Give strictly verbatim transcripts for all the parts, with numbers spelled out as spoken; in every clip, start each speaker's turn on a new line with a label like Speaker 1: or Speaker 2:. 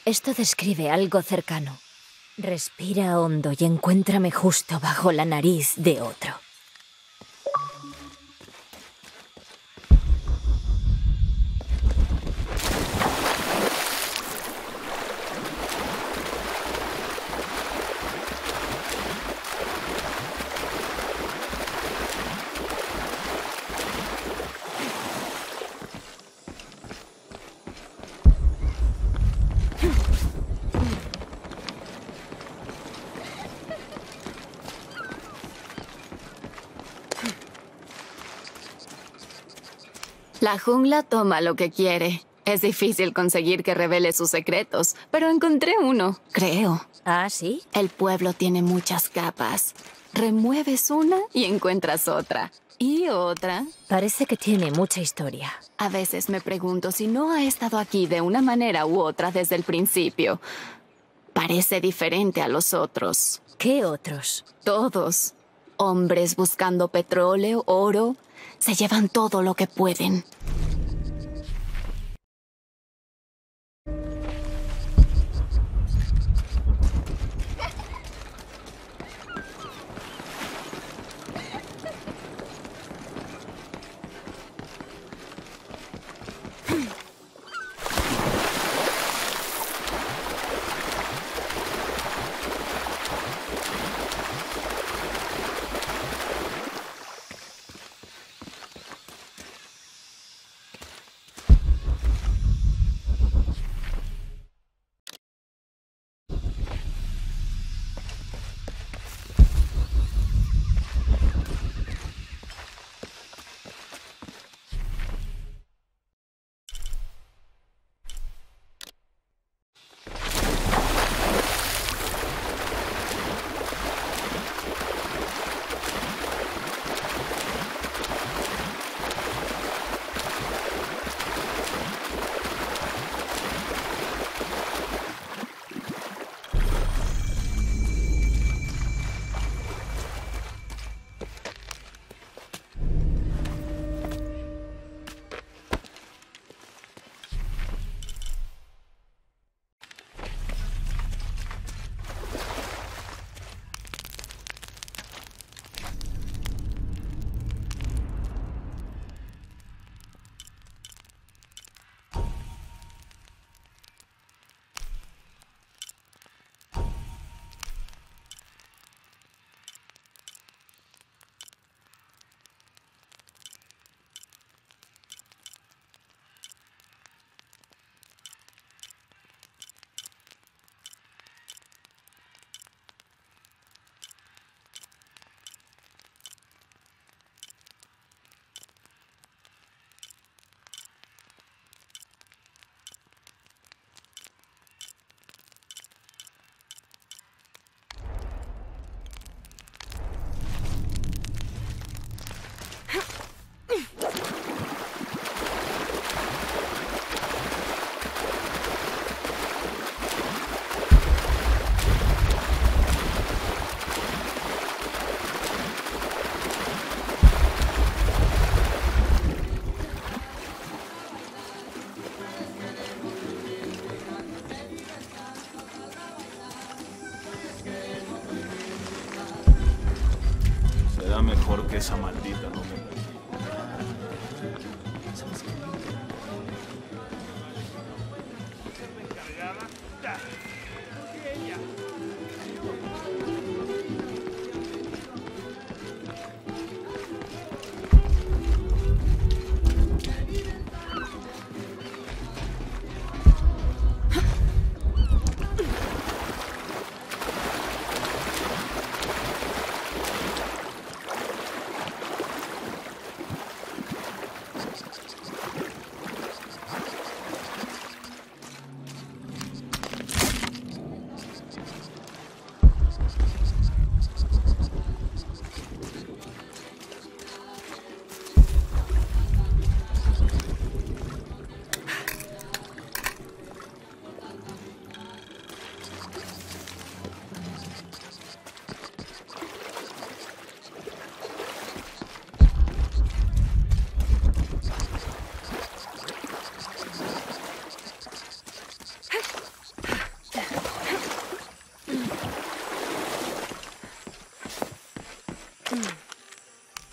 Speaker 1: Esto describe algo cercano. Respira hondo y encuéntrame justo bajo la nariz de otro.
Speaker 2: La jungla toma lo que quiere. Es difícil conseguir que revele sus secretos, pero encontré uno, creo.
Speaker 1: ¿Ah, sí?
Speaker 2: El pueblo tiene muchas capas. Remueves una y encuentras otra. Y otra.
Speaker 1: Parece que tiene mucha historia.
Speaker 2: A veces me pregunto si no ha estado aquí de una manera u otra desde el principio. Parece diferente a los otros.
Speaker 1: ¿Qué otros?
Speaker 2: Todos. Hombres buscando petróleo, oro. Se llevan todo lo que pueden.
Speaker 3: Será mejor que esa maldita no me...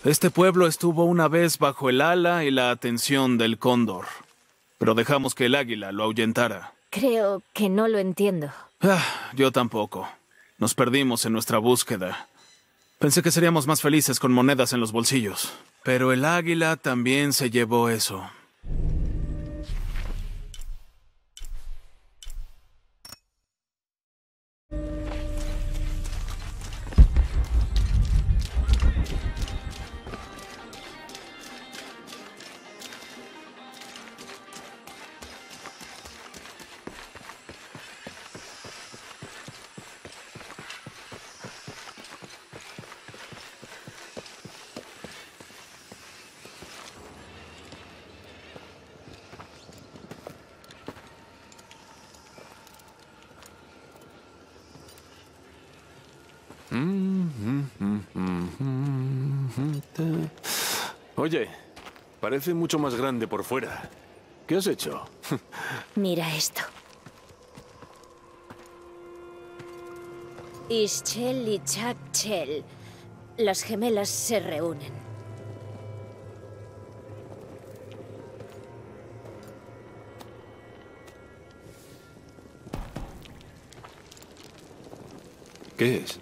Speaker 3: Este pueblo estuvo una vez bajo el ala y la atención del cóndor, pero dejamos que el águila lo ahuyentara.
Speaker 1: Creo que no lo entiendo.
Speaker 3: Ah, yo tampoco. Nos perdimos en nuestra búsqueda. Pensé que seríamos más felices con monedas en los bolsillos, pero el águila también se llevó eso.
Speaker 4: Oye, parece mucho más grande por fuera. ¿Qué has hecho?
Speaker 1: Mira esto. Ischel y Chakchel. Las gemelas se reúnen.
Speaker 4: ¿Qué es?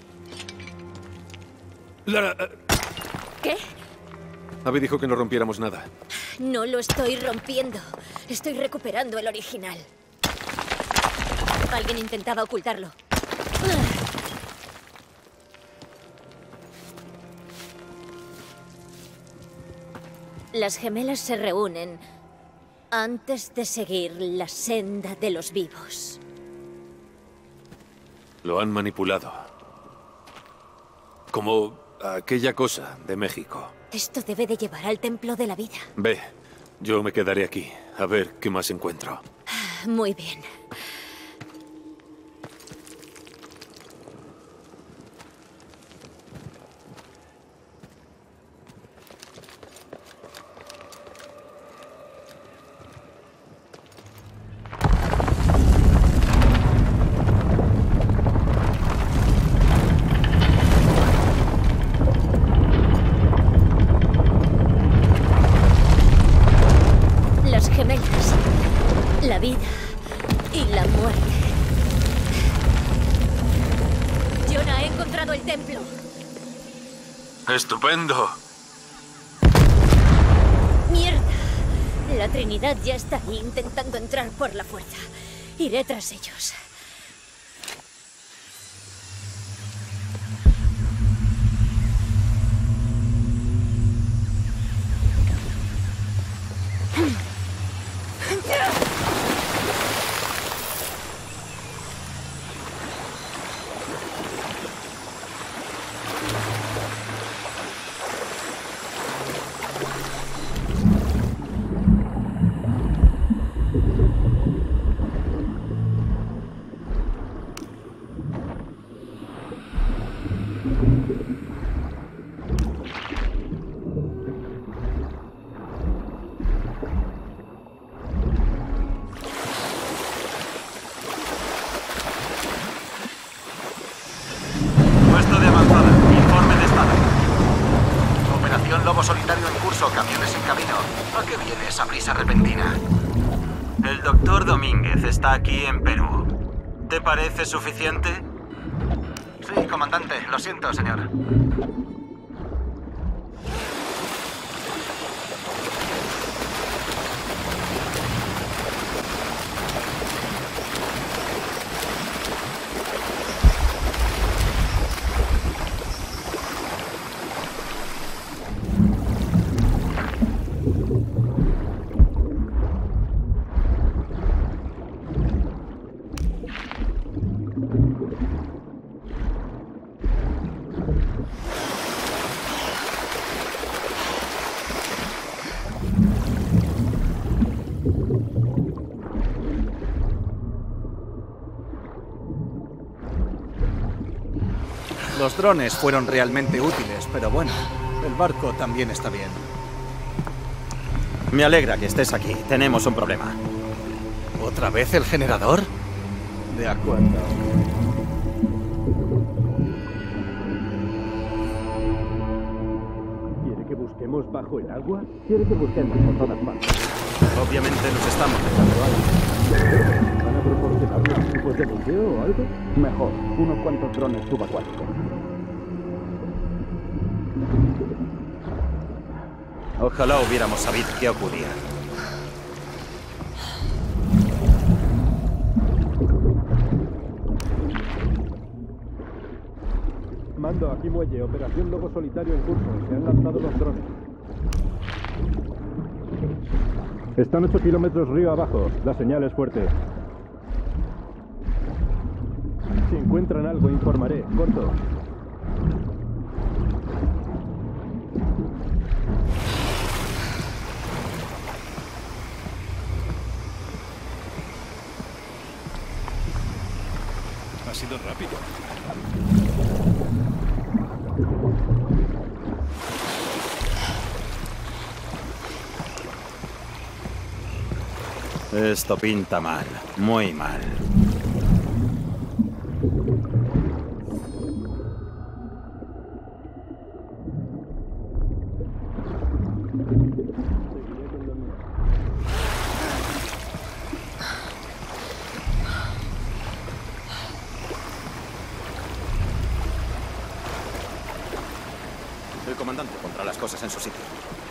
Speaker 4: Lara...
Speaker 1: ¿Qué?
Speaker 4: Abby dijo que no rompiéramos nada.
Speaker 1: No lo estoy rompiendo. Estoy recuperando el original. Alguien intentaba ocultarlo. Las gemelas se reúnen antes de seguir la senda de los vivos.
Speaker 4: Lo han manipulado. Como aquella cosa de México.
Speaker 1: Esto debe de llevar al templo de la vida.
Speaker 4: Ve, yo me quedaré aquí, a ver qué más encuentro.
Speaker 1: Muy bien. La vida y la muerte. Jonah ha encontrado el templo.
Speaker 4: ¡Estupendo!
Speaker 1: ¡Mierda! La Trinidad ya está ahí intentando entrar por la fuerza. Iré tras ellos.
Speaker 5: Lobo solitario en curso, camiones en camino. ¿A qué viene esa prisa repentina?
Speaker 6: El doctor Domínguez está aquí en Perú. ¿Te parece suficiente?
Speaker 5: Sí, comandante. Lo siento, señor.
Speaker 7: Los drones fueron realmente útiles, pero bueno, el barco también está bien.
Speaker 6: Me alegra que estés aquí. Tenemos un problema.
Speaker 7: ¿Otra vez el generador? De acuerdo. Quiere que
Speaker 8: ¿Estaremos bajo el agua? ¿Quiere que busquemos por todas partes?
Speaker 9: Obviamente nos estamos dejando algo.
Speaker 8: ¿Van a proporcionarnos equipos de buceo o algo? Mejor, unos cuantos drones subacuáticos.
Speaker 9: Ojalá hubiéramos sabido qué ocurría.
Speaker 8: Mando, aquí muelle. Operación Lobo Solitario en curso. Se han lanzado los drones. Están ocho kilómetros río abajo. La señal es fuerte. Si encuentran algo, informaré. Corto.
Speaker 4: Ha sido rápido.
Speaker 9: Esto pinta mal, muy mal. El comandante pondrá las cosas en su sitio.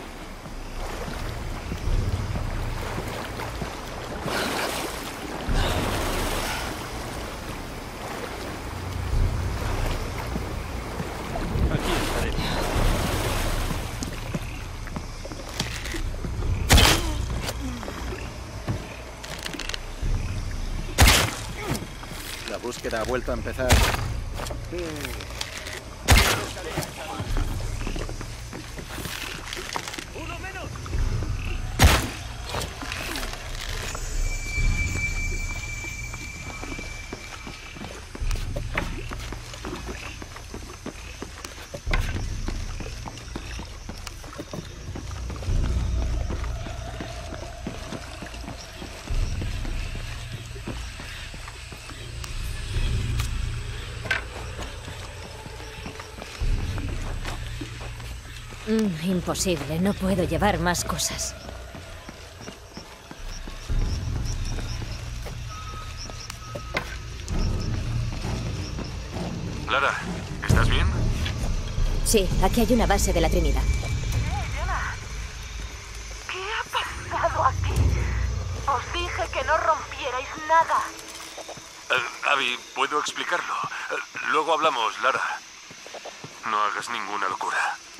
Speaker 4: Aquí estaré.
Speaker 7: La búsqueda ha vuelto a empezar.
Speaker 1: Mm, imposible, no puedo llevar más cosas.
Speaker 4: Lara, ¿estás bien?
Speaker 1: Sí, aquí hay una base de la Trinidad.
Speaker 10: ¿Qué ha pasado aquí? Os dije que no rompierais nada.
Speaker 4: Eh, Abby, puedo explicarlo. Eh, luego hablamos, Lara. No hagas ninguna locura.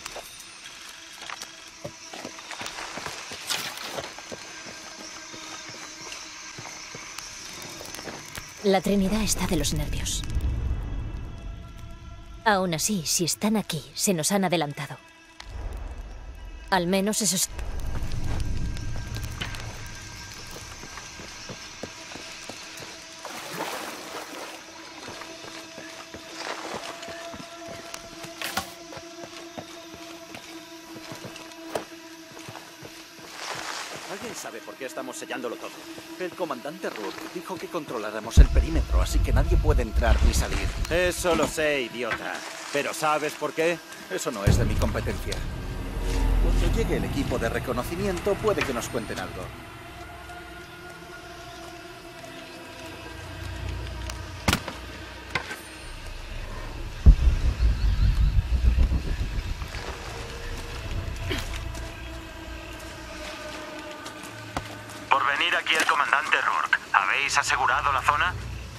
Speaker 1: La Trinidad está de los nervios. Aún así, si están aquí, se nos han adelantado. Al menos eso es...
Speaker 7: ¿Alguien sabe por qué estamos sellándolo todo? El comandante Rourke dijo que controláramos el perímetro, así que nadie puede entrar ni salir.
Speaker 9: Eso lo sé, idiota. Pero ¿sabes por qué?
Speaker 7: Eso no es de mi competencia. Cuando llegue el equipo de reconocimiento, puede que nos cuenten algo.
Speaker 6: Por venir aquí el comandante Rourke, ¿habéis asegurado la zona?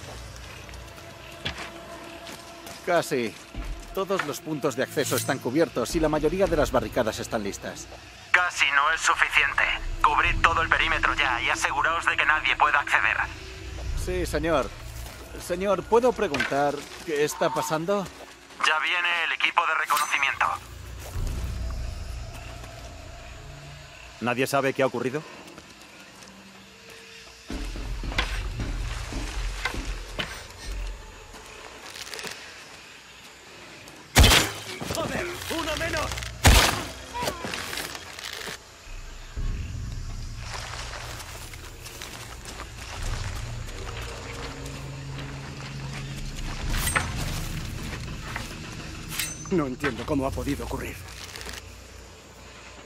Speaker 7: Casi. Todos los puntos de acceso están cubiertos y la mayoría de las barricadas están listas.
Speaker 6: Casi no es suficiente. Cubrid todo el perímetro ya y aseguraos de que nadie pueda acceder.
Speaker 7: Sí, señor. Señor, ¿puedo preguntar qué está pasando?
Speaker 6: Ya viene el equipo de reconocimiento.
Speaker 9: ¿Nadie sabe qué ha ocurrido?
Speaker 4: ¡Joder! ¡Uno menos!
Speaker 8: No entiendo cómo ha podido ocurrir.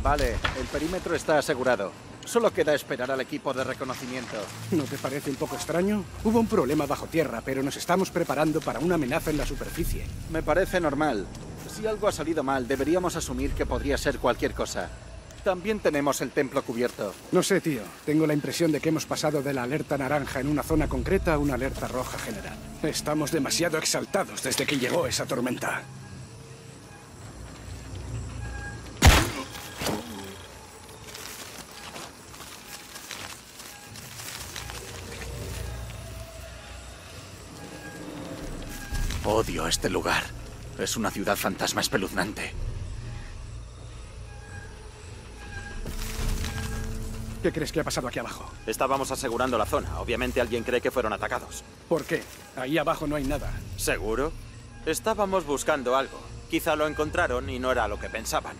Speaker 7: Vale, el perímetro está asegurado. Solo queda esperar al equipo de reconocimiento.
Speaker 8: ¿No te parece un poco extraño? Hubo un problema bajo tierra, pero nos estamos preparando para una amenaza en la superficie.
Speaker 7: Me parece normal. Si algo ha salido mal, deberíamos asumir que podría ser cualquier cosa. También tenemos el templo cubierto.
Speaker 8: No sé, tío. Tengo la impresión de que hemos pasado de la alerta naranja en una zona concreta a una alerta roja general. Estamos demasiado exaltados desde que llegó esa tormenta.
Speaker 7: Odio este lugar. Es una ciudad fantasma espeluznante.
Speaker 8: ¿Qué crees que ha pasado aquí abajo?
Speaker 9: Estábamos asegurando la zona. Obviamente alguien cree que fueron atacados.
Speaker 8: ¿Por qué? Ahí abajo no hay nada.
Speaker 9: ¿Seguro? Estábamos buscando algo. Quizá lo encontraron y no era lo que pensaban.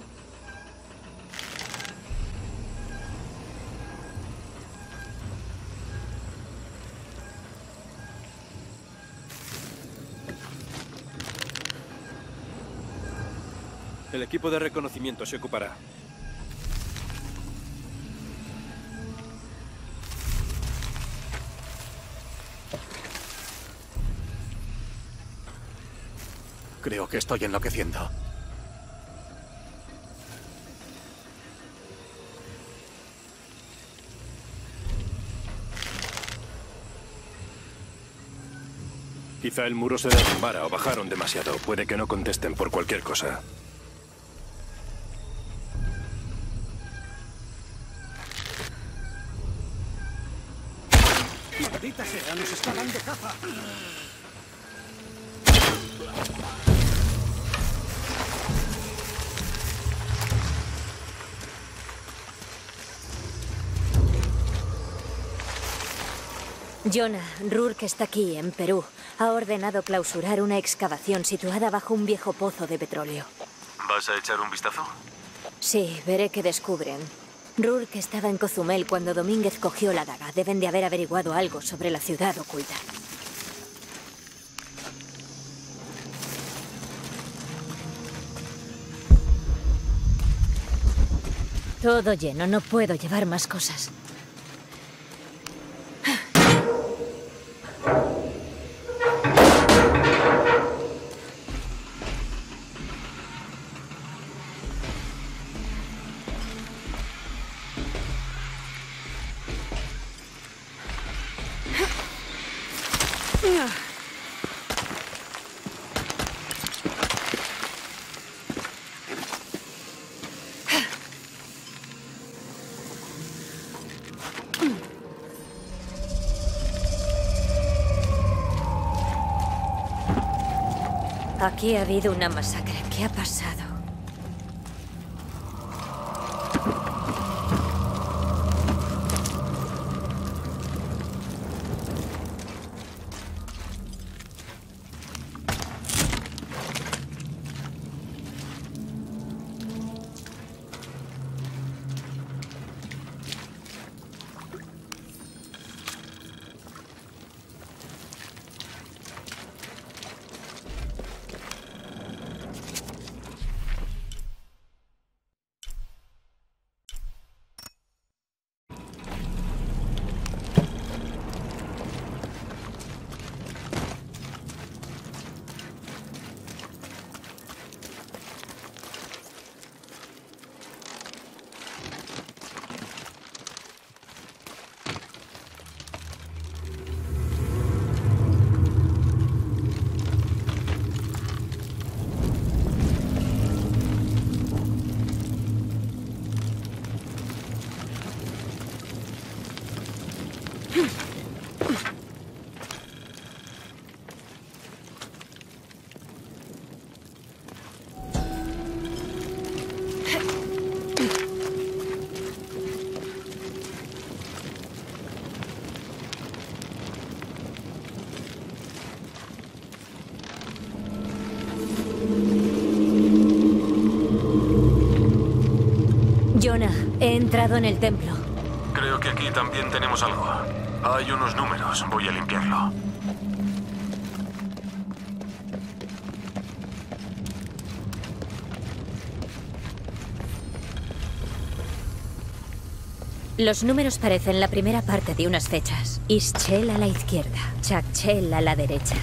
Speaker 11: El equipo de reconocimiento se ocupará.
Speaker 7: Creo que estoy enloqueciendo.
Speaker 11: Quizá el muro se derrumbara o bajaron demasiado. Puede que no contesten por cualquier cosa.
Speaker 8: ¡Maldita sea! ¡Nos está dando caza!
Speaker 1: Jonah, Rourke está aquí, en Perú. Ha ordenado clausurar una excavación situada bajo un viejo pozo de petróleo.
Speaker 4: ¿Vas a echar un vistazo?
Speaker 1: Sí, veré qué descubren. Rourke estaba en Cozumel cuando Domínguez cogió la daga. Deben de haber averiguado algo sobre la ciudad oculta. Todo lleno, no puedo llevar más cosas. Aquí ha habido una masacre. ¿Qué ha pasado? Jonah, he entrado en el templo.
Speaker 4: Creo que aquí también tenemos algo. Hay unos números. Voy a limpiarlo.
Speaker 1: Los números parecen la primera parte de unas fechas. Ischel a la izquierda, Chakchel a la derecha.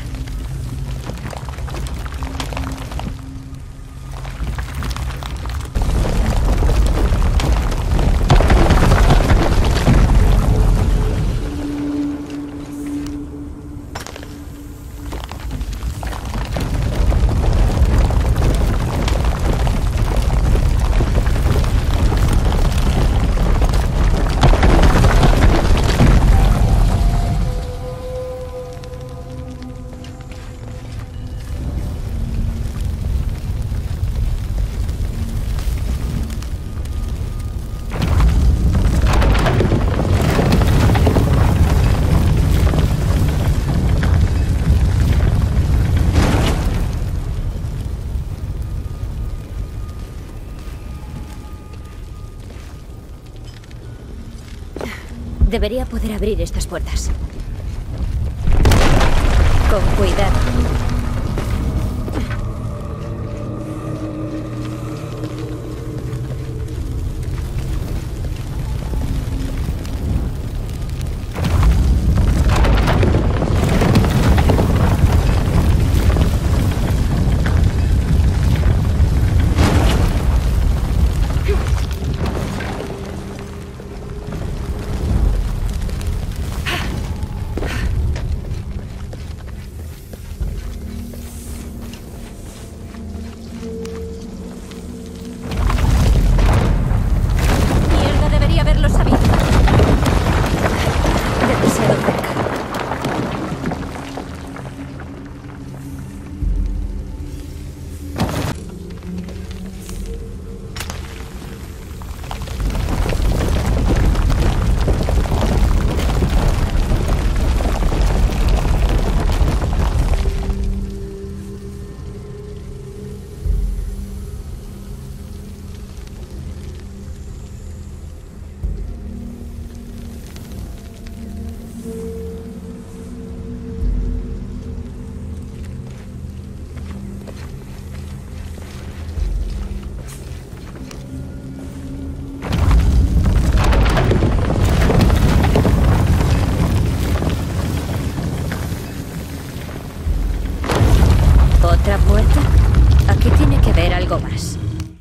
Speaker 1: Debería poder abrir estas puertas. Con cuidado. ¿Otra puerta? Aquí tiene que haber algo más.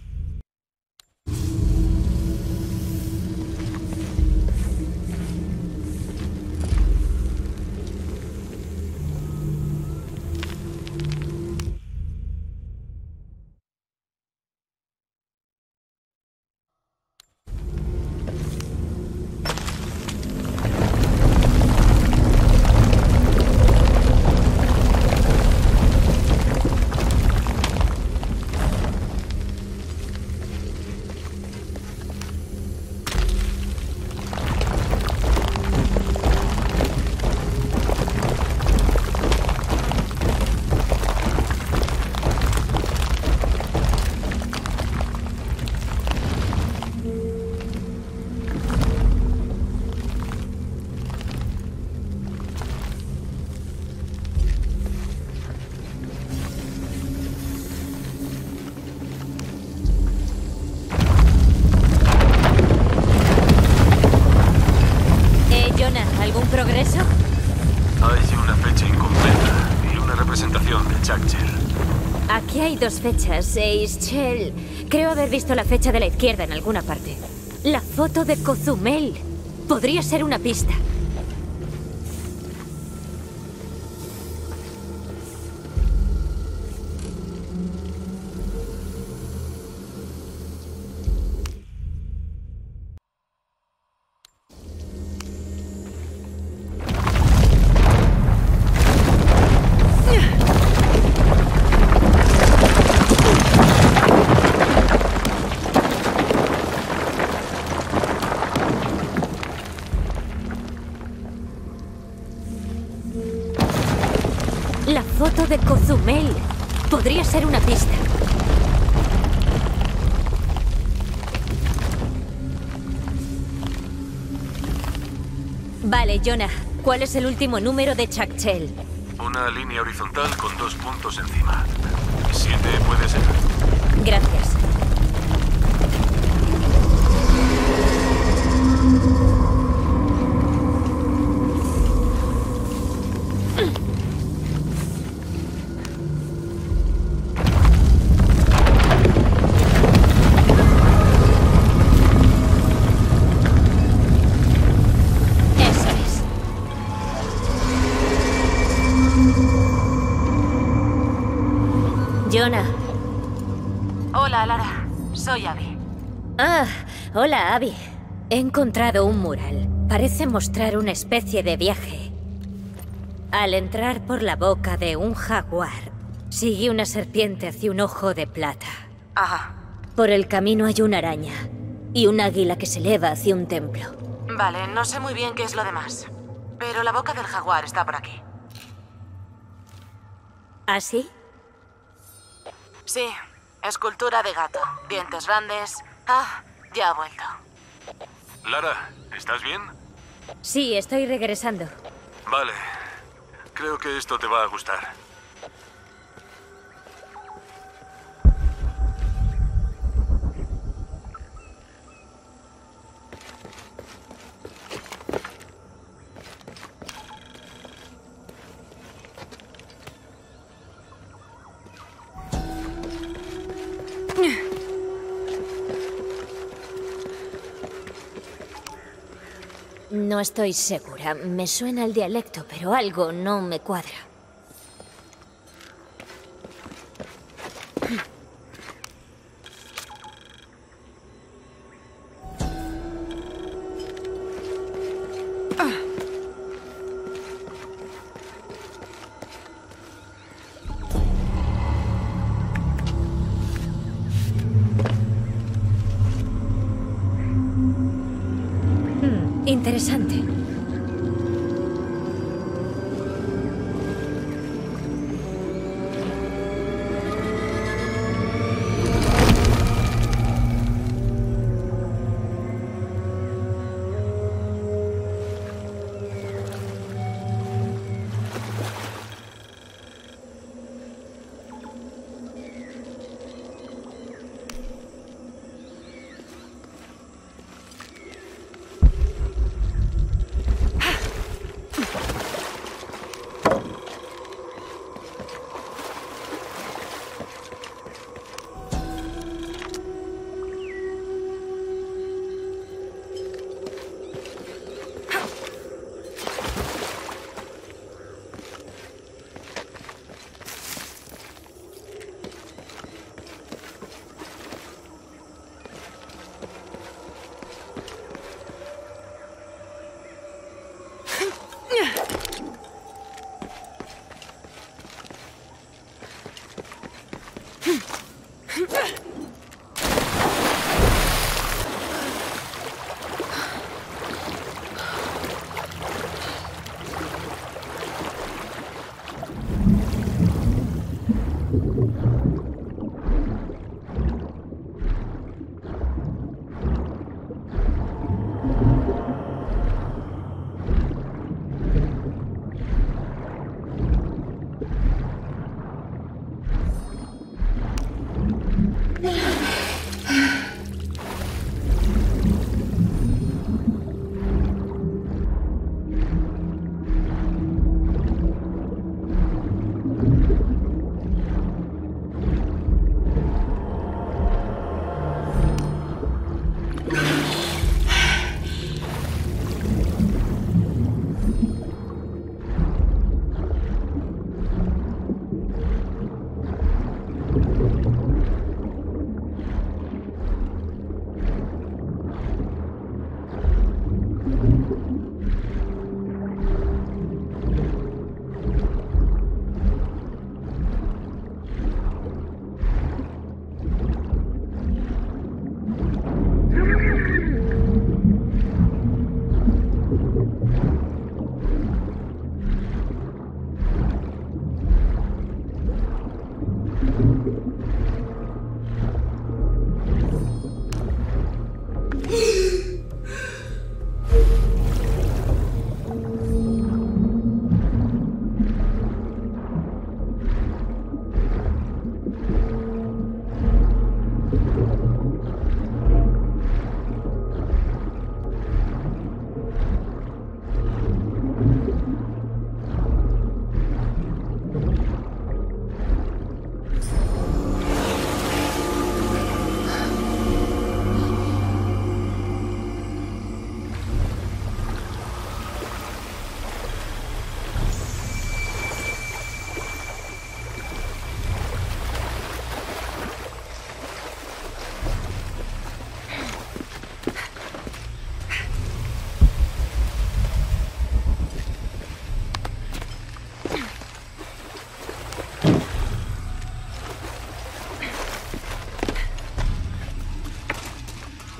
Speaker 1: ¿Algún progreso?
Speaker 4: Hay una fecha incompleta y una representación de Chakchel.
Speaker 1: Aquí hay dos fechas e Ischel. Creo haber visto la fecha de la izquierda en alguna parte. La foto de Cozumel. Podría ser una pista. La foto de Cozumel. Podría ser una pista. Vale, Jonah. ¿Cuál es el último número de Chakchel?
Speaker 4: Una línea horizontal con dos puntos encima. ¿Siete puede ser?
Speaker 1: Gracias. Jonah.
Speaker 10: Hola, Lara. Soy Abby.
Speaker 1: Ah, hola, Abby. He encontrado un mural. Parece mostrar una especie de viaje. Al entrar por la boca de un jaguar, sigue una serpiente hacia un ojo de plata.
Speaker 10: Ajá.
Speaker 1: Por el camino hay una araña y un águila que se eleva hacia un templo.
Speaker 10: Vale, no sé muy bien qué es lo demás. Pero la boca del jaguar está por aquí.
Speaker 1: ¿Ah, sí?
Speaker 10: Sí, escultura de gato. Dientes grandes. Ah, ya ha vuelto.
Speaker 4: Lara, ¿estás bien?
Speaker 1: Sí, estoy regresando.
Speaker 4: Vale. Creo que esto te va a gustar.
Speaker 1: No estoy segura. Me suena el dialecto, pero algo no me cuadra. Interesante.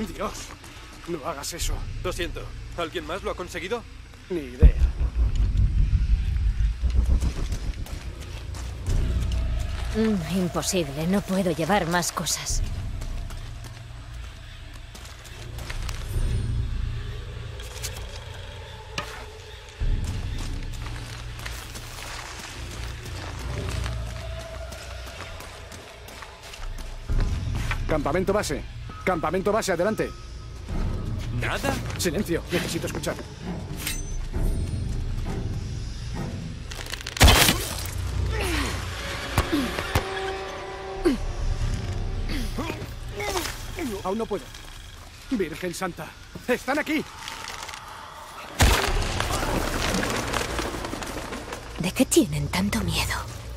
Speaker 8: Dios, no hagas eso.
Speaker 12: Lo siento. ¿Alguien más lo ha conseguido?
Speaker 8: Ni idea.
Speaker 1: Mm, imposible, no puedo llevar más cosas.
Speaker 8: Campamento base. Campamento base, adelante.
Speaker 12: ¿Nada?
Speaker 8: Silencio, necesito escuchar. Aún no puedo. Virgen Santa, ¡están aquí!
Speaker 1: ¿De qué tienen tanto miedo?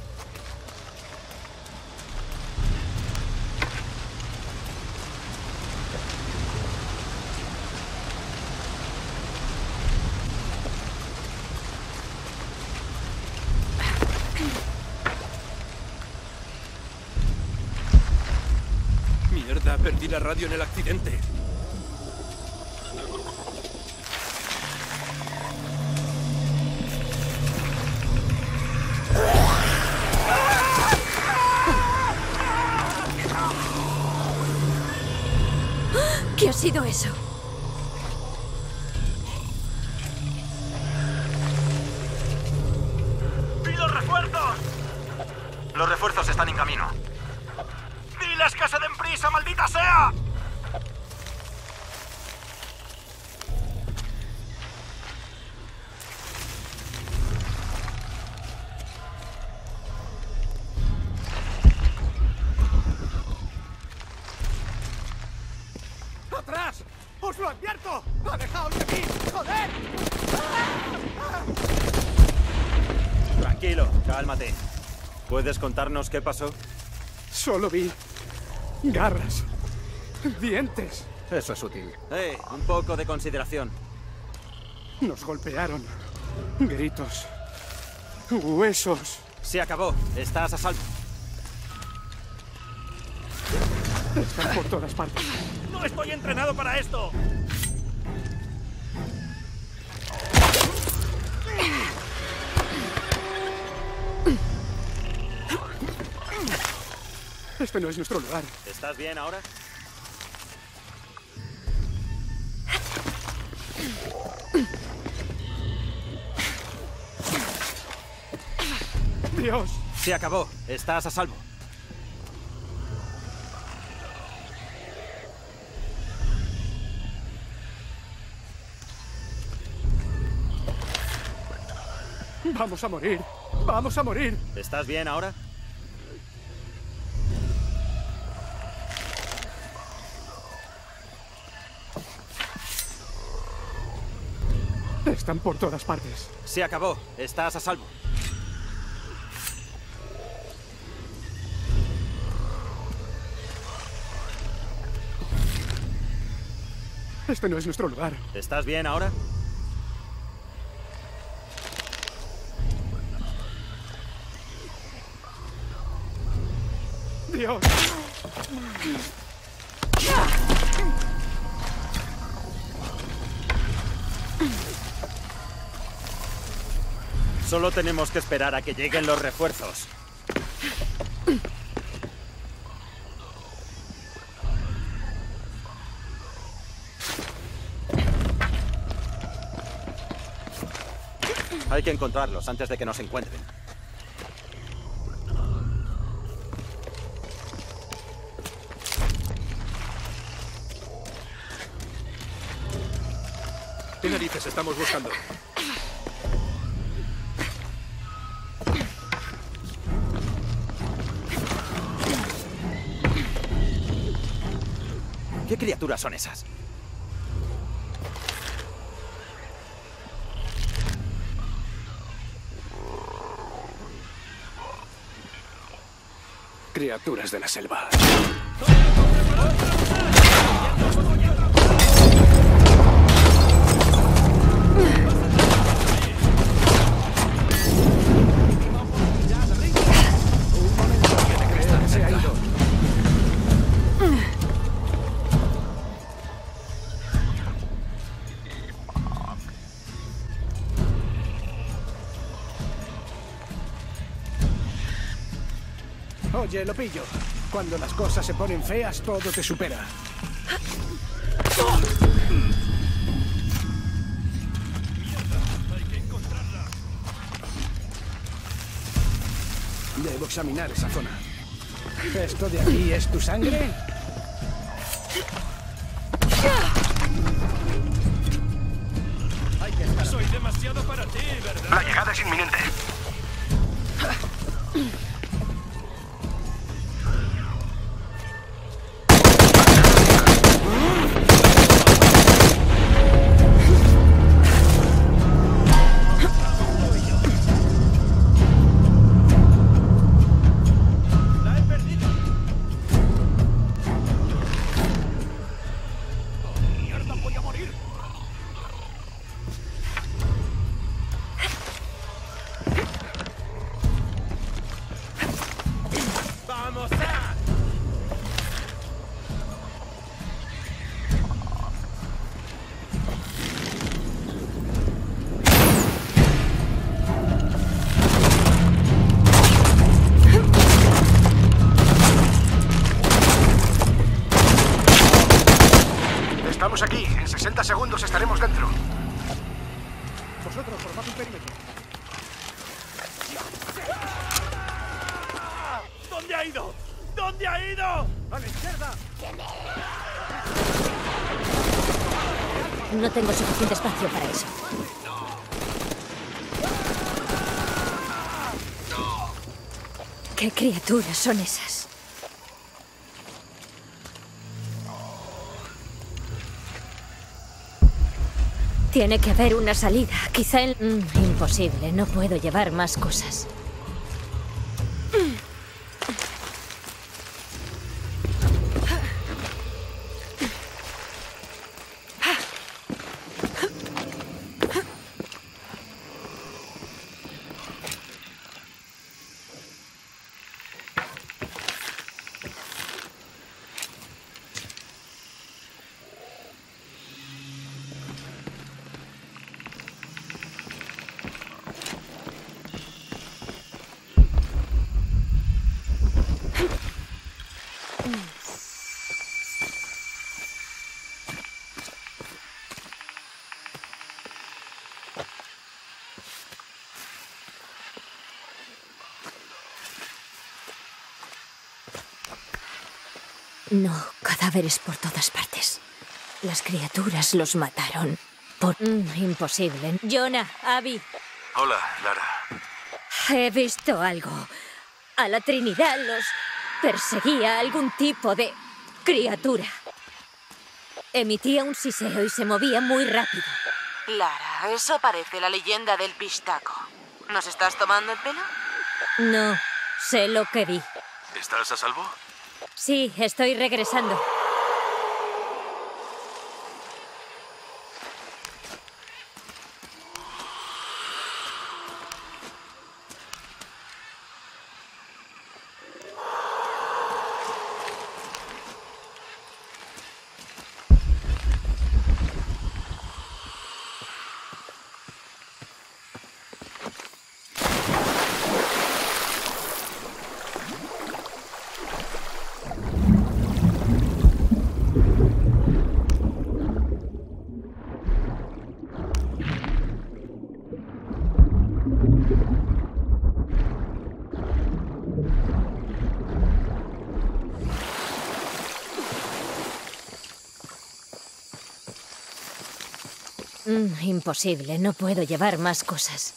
Speaker 12: Mierda, perdí la radio en el accidente.
Speaker 1: ¿Qué ha sido eso?
Speaker 6: ¡Pido refuerzos! Los refuerzos están en camino. ¡Diles que se den prisa, maldita sea!
Speaker 8: ¡Atrás! ¡Os lo advierto! ¡Alejaos de mí! ¡Joder!
Speaker 9: Tranquilo, cálmate. ¿Puedes contarnos qué pasó?
Speaker 8: Solo vi garras, dientes.
Speaker 9: Eso es útil. Eh, un poco de consideración.
Speaker 8: Nos golpearon. Gritos. Huesos.
Speaker 9: Se acabó. Estás a salvo.
Speaker 8: Están por todas partes.
Speaker 6: ¡No estoy entrenado para esto!
Speaker 8: Este no es nuestro lugar.
Speaker 9: ¿Estás bien ahora?
Speaker 8: Dios.
Speaker 9: Se acabó. Estás a salvo.
Speaker 8: Vamos a morir. Vamos a morir.
Speaker 9: ¿Estás bien ahora?
Speaker 8: Están por todas partes.
Speaker 9: Se acabó. Estás a salvo.
Speaker 8: Este no es nuestro lugar.
Speaker 9: ¿Estás bien ahora?
Speaker 8: Dios.
Speaker 9: Solo tenemos que esperar a que lleguen los refuerzos. Hay que encontrarlos antes de que nos encuentren.
Speaker 12: ¿Qué narices estamos buscando?
Speaker 9: ¿Qué criaturas son esas?
Speaker 8: Criaturas de la selva. Oye, lo pillo. Cuando las cosas se ponen feas, todo te supera. Debo examinar esa zona. ¿Esto de aquí es tu sangre?
Speaker 12: Soy demasiado para ti, ¿verdad?
Speaker 6: La llegada es inminente. Estamos aquí. En sesenta segundos estaremos dentro.
Speaker 8: Vosotros, formad un perímetro.
Speaker 12: ¿Dónde ha ido? ¿Dónde ha ido?
Speaker 8: ¡A la izquierda!
Speaker 1: No tengo suficiente espacio para eso. ¿Qué criaturas son esas? Tiene que haber una salida. Quizá en... Mm, imposible. No puedo llevar más cosas. No, cadáveres por todas partes. Las criaturas los mataron. Por... Mm, imposible. Jonah, Abby.
Speaker 4: Hola, Lara.
Speaker 1: He visto algo. A la Trinidad los perseguía algún tipo de criatura. Emitía un siseo y se movía muy rápido.
Speaker 10: Lara, eso parece la leyenda del pistaco. ¿Nos estás tomando el pelo?
Speaker 1: No, sé lo que vi.
Speaker 4: ¿Estás a salvo?
Speaker 1: Sí, estoy regresando. Mm, imposible, no puedo llevar más cosas.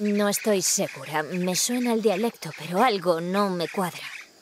Speaker 1: No estoy segura. Me suena el dialecto, pero algo no me cuadra.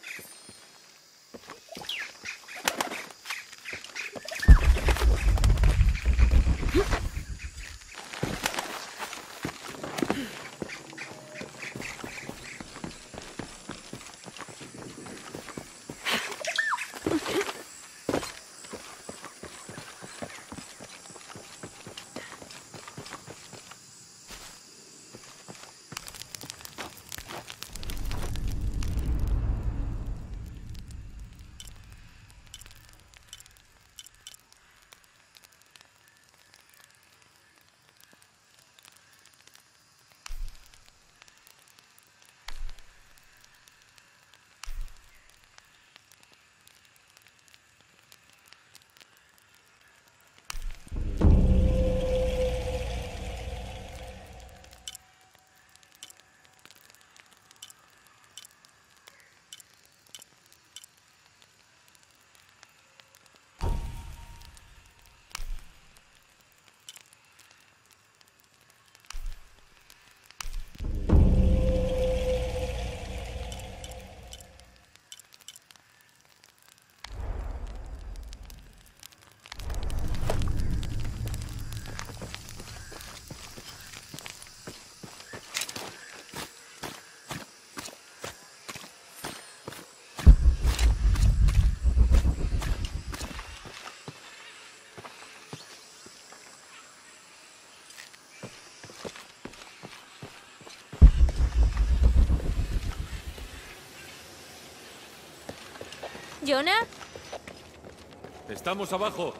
Speaker 1: ¿Jonah?
Speaker 12: Estamos abajo.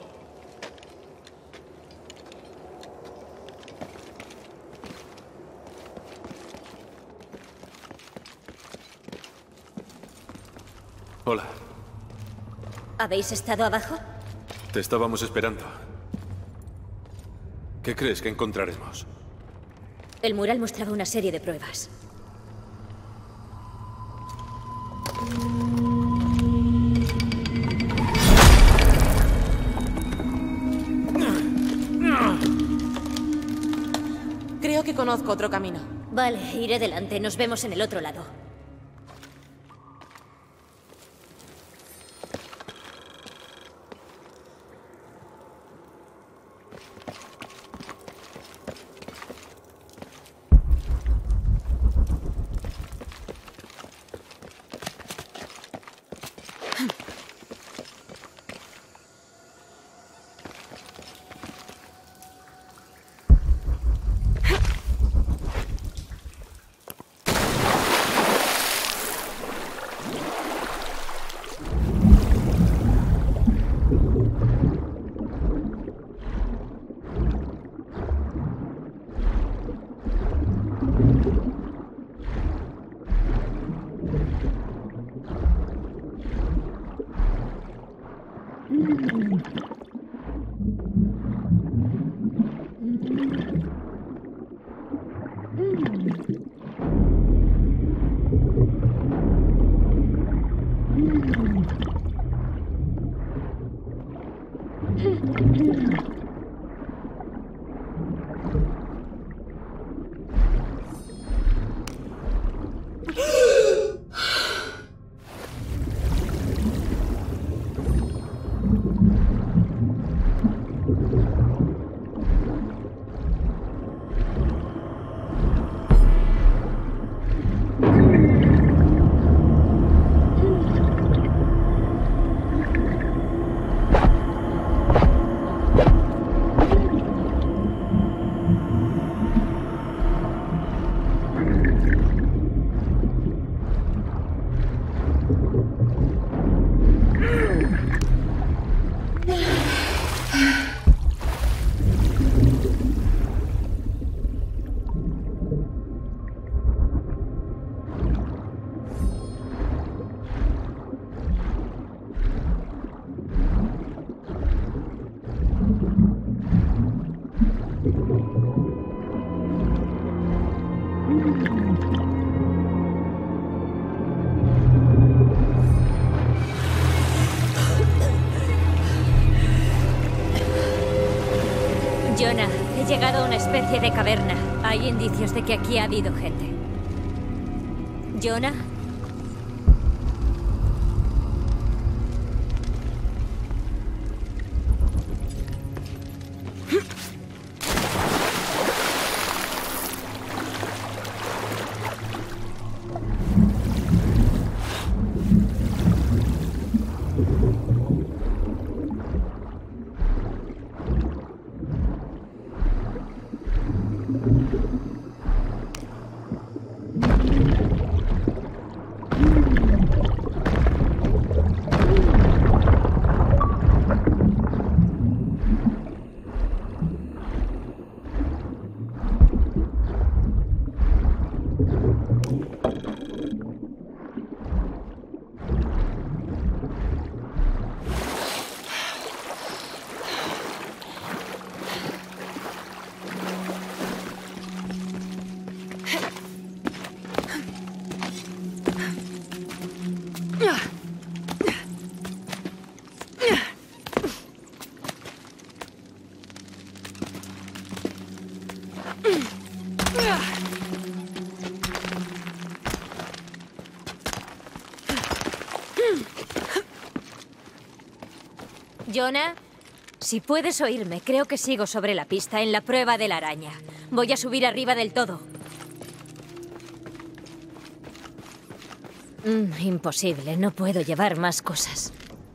Speaker 4: Hola.
Speaker 1: ¿Habéis estado abajo?
Speaker 4: Te estábamos esperando. ¿Qué crees que encontraremos?
Speaker 1: El mural mostraba una serie de pruebas.
Speaker 10: Creo que conozco otro camino.
Speaker 1: Vale, iré delante. Nos vemos en el otro lado. Jonah, He llegado a una especie de caverna. Hay indicios de que aquí ha habido gente. ¿Jonah? ¿Jonah? Si puedes oírme, creo que sigo sobre la pista en la prueba de la araña. Voy a subir arriba del todo. Mm, imposible, no puedo llevar más cosas.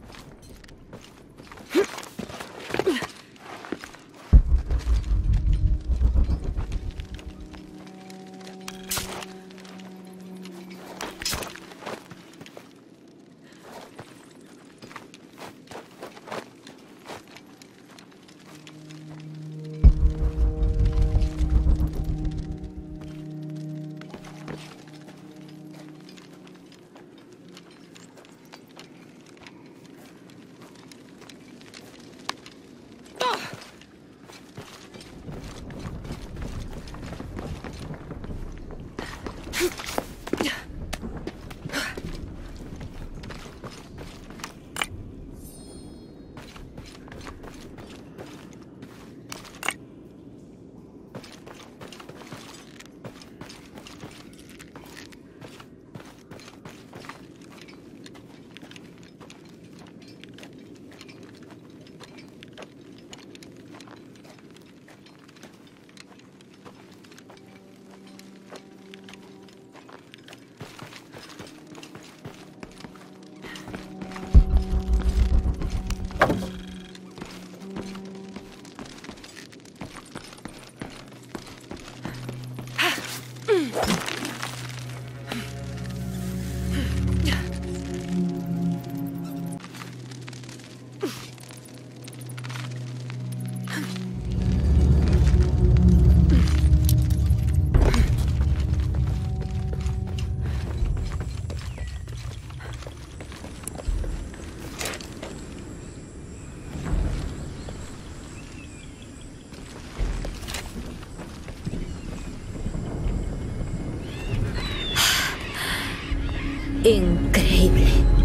Speaker 1: Increíble.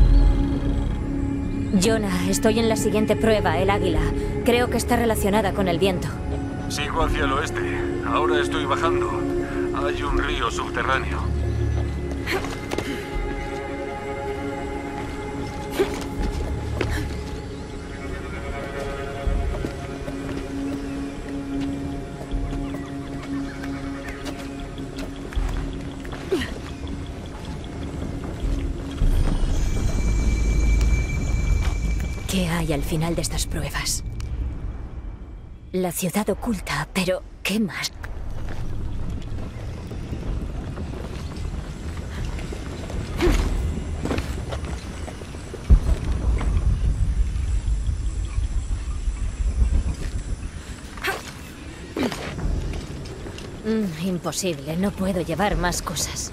Speaker 1: Jonah, estoy en la siguiente prueba, el águila. Creo que está relacionada con el viento.
Speaker 4: Sigo hacia el oeste. Ahora estoy bajando. Hay un río subterráneo.
Speaker 1: ¿Qué hay al final de estas pruebas? La ciudad oculta, pero ¿qué más? Mm, imposible, no puedo llevar más cosas.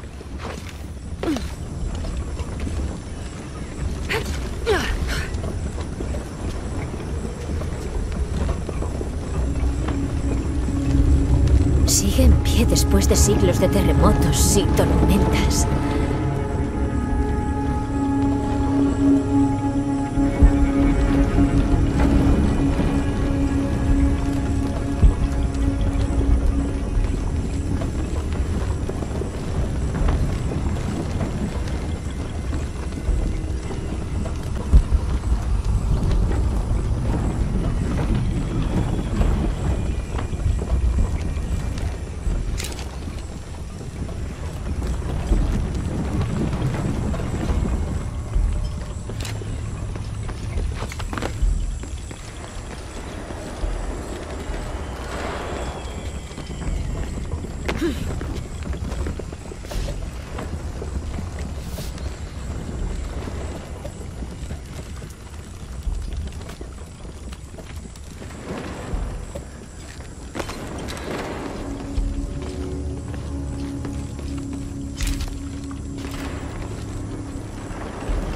Speaker 1: Sigue en pie después de siglos de terremotos y tormentas.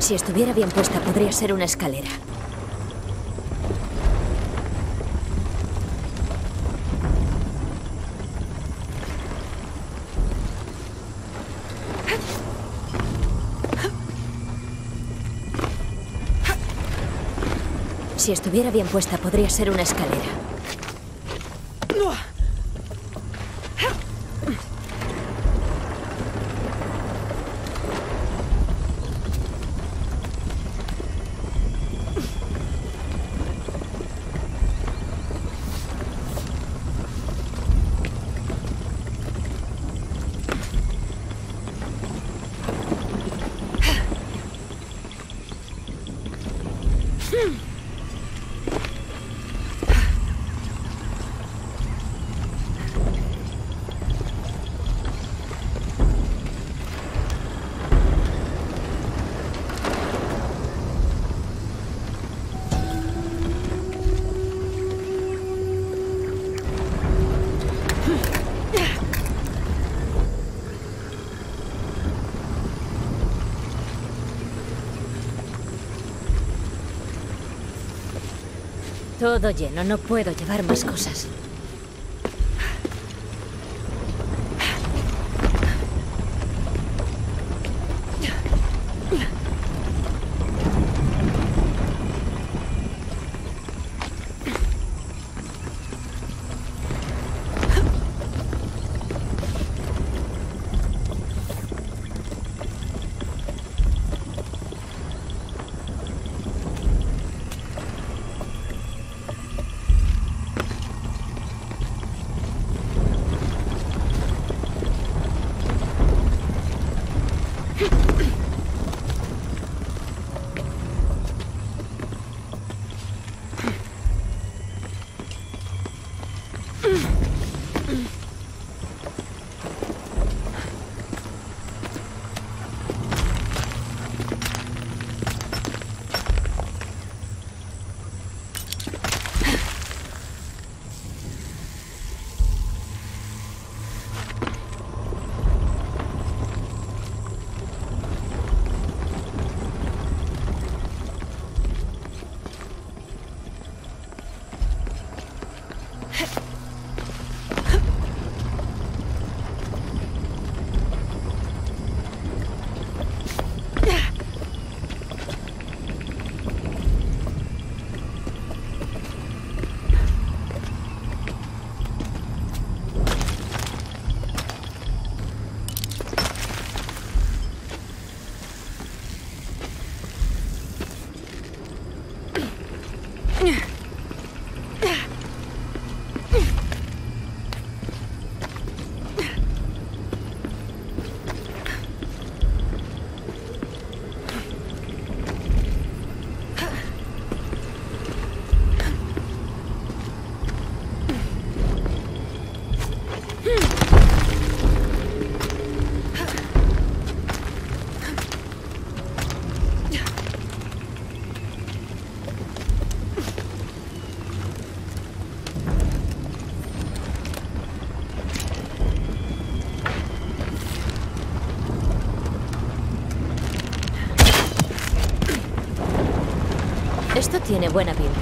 Speaker 1: Si estuviera bien puesta, podría ser una escalera. Si estuviera bien puesta, podría ser una escalera. Todo lleno, no puedo llevar más cosas. Esto tiene buena pinta.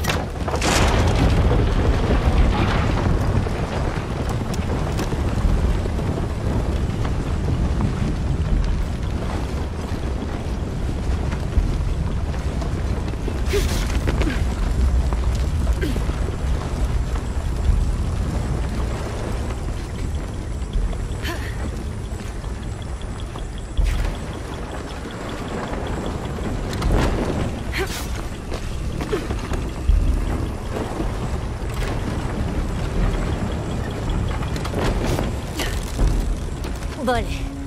Speaker 1: Vale.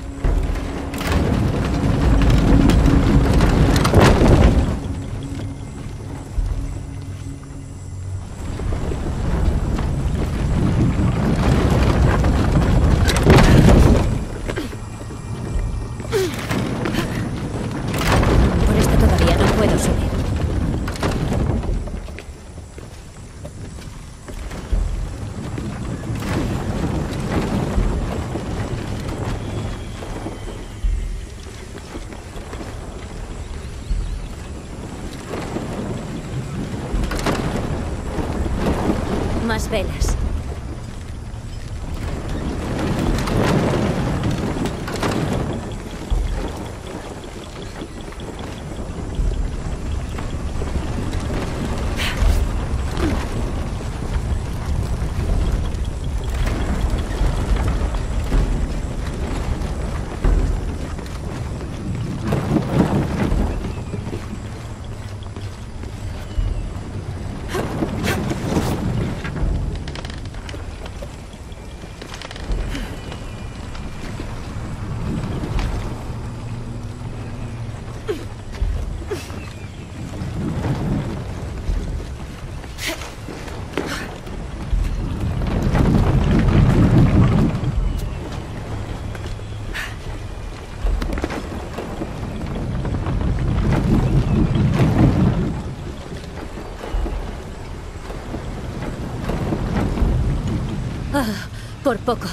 Speaker 1: Por esta todavía no puedo subir. Más velas. Ah, por poco.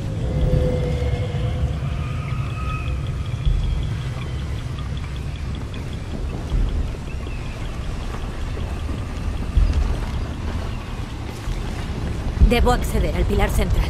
Speaker 1: Debo acceder al pilar central.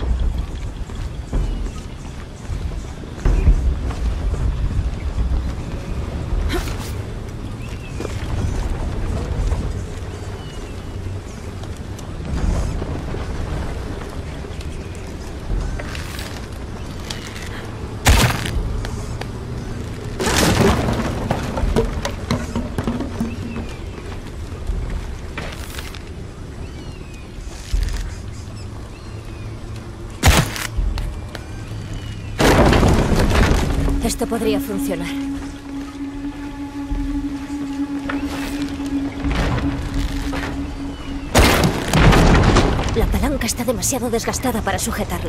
Speaker 1: Esto podría funcionar. La palanca está demasiado desgastada para sujetarla.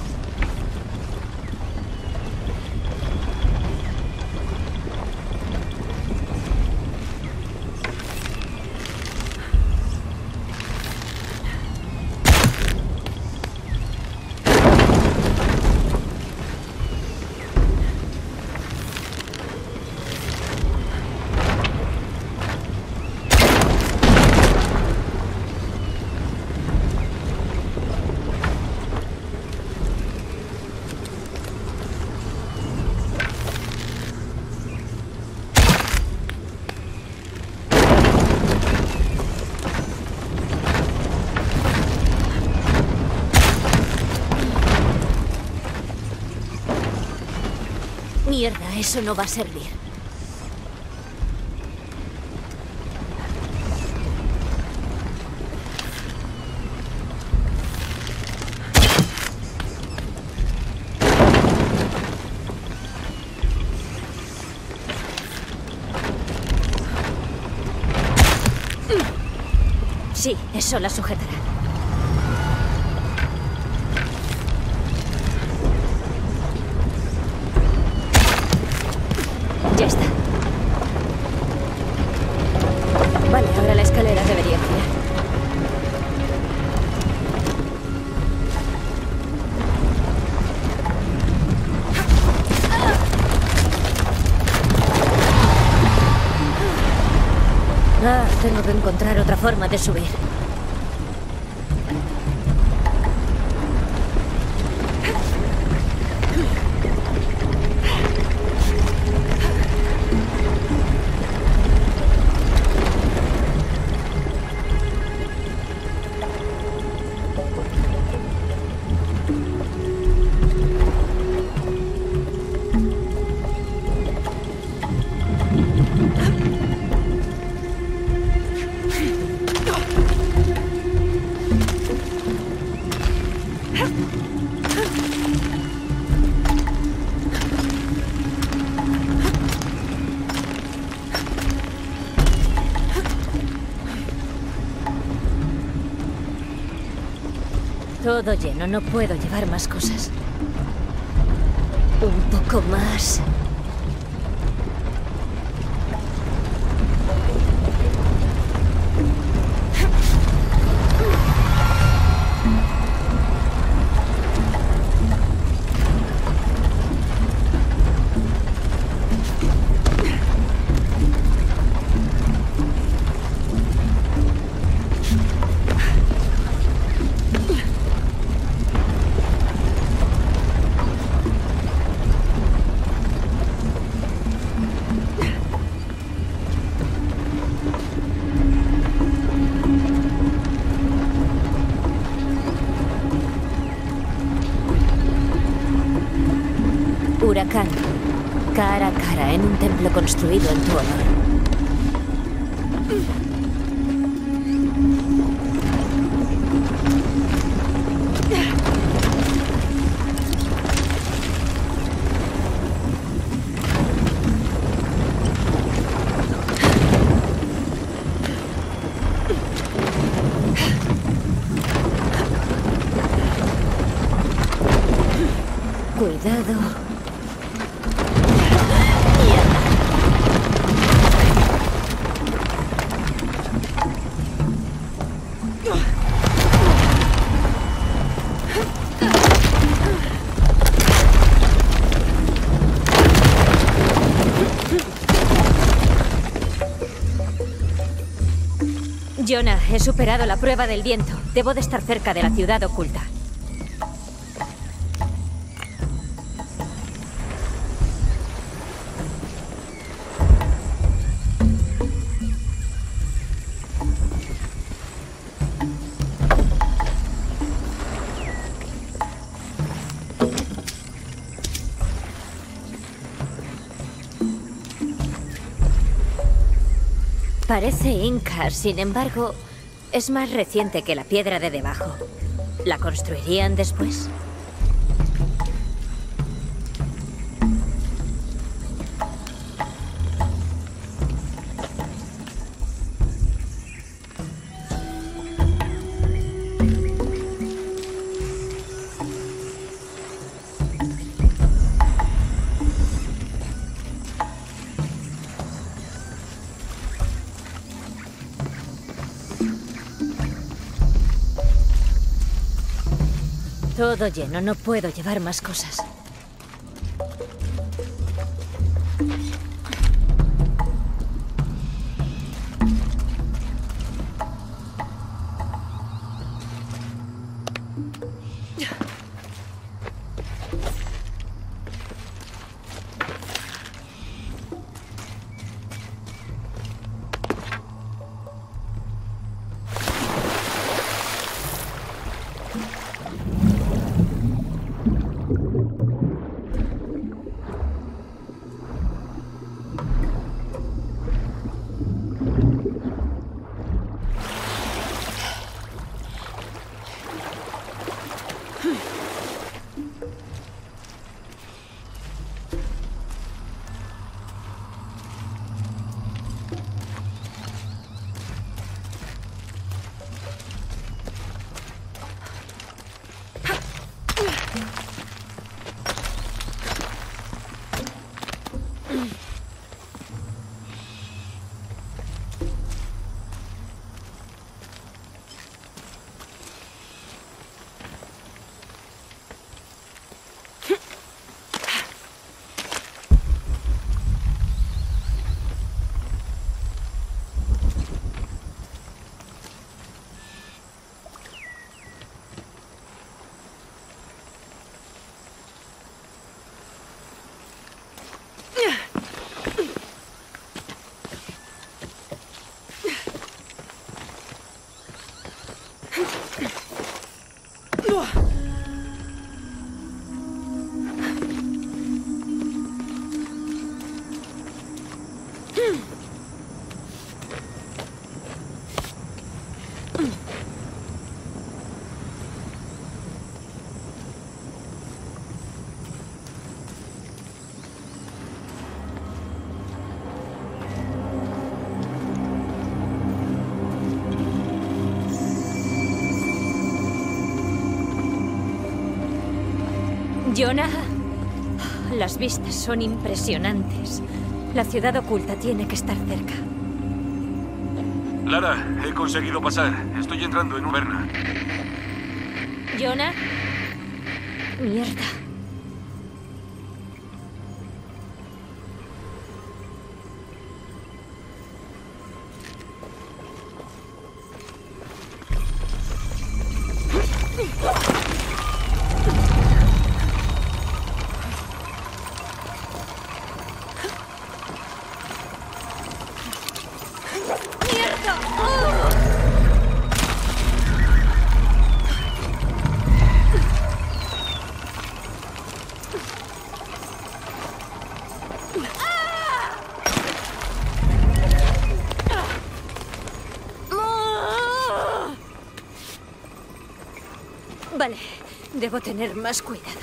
Speaker 1: Mierda, eso no va a servir. Sí, eso la sujetará. Ya está. Vale, ahora la escalera debería girar. Ah, tengo que encontrar otra forma de subir. Todo lleno, no puedo llevar más cosas. Un poco más. Huracán. Cara a cara en un templo construido en tu honor. Cuidado. Jonah, he superado la prueba del viento. Debo de estar cerca de la ciudad oculta. Parece inca, sin embargo, es más reciente que la piedra de debajo. ¿La construirían después? Todo lleno, no puedo llevar más cosas. Jonah, las vistas son impresionantes. La ciudad oculta tiene que estar cerca.
Speaker 4: Lara, he conseguido pasar. Estoy entrando en Uberna.
Speaker 1: Jonah. Mierda. Vale, debo tener más cuidado.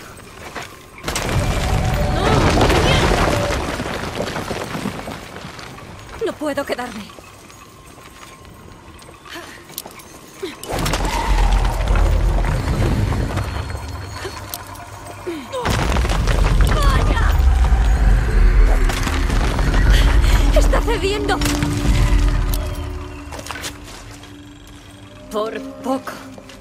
Speaker 1: No puedo quedarme. ¡Vaya! ¡Está cediendo! Por poco.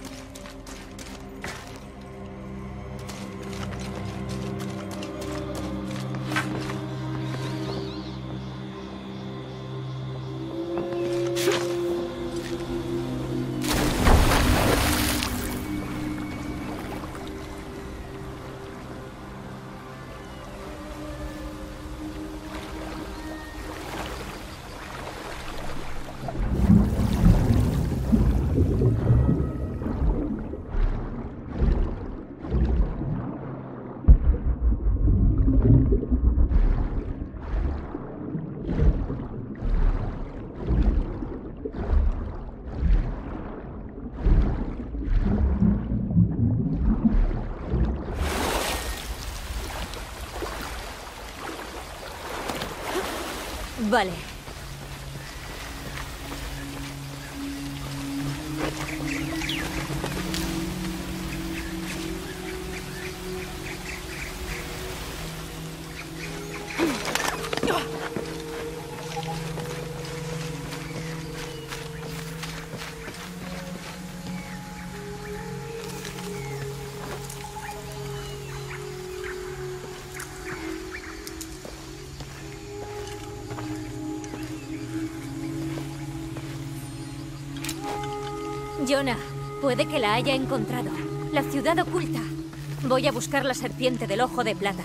Speaker 1: Vale. Jonah, puede que la haya encontrado. La ciudad oculta. Voy a buscar la serpiente del ojo de plata.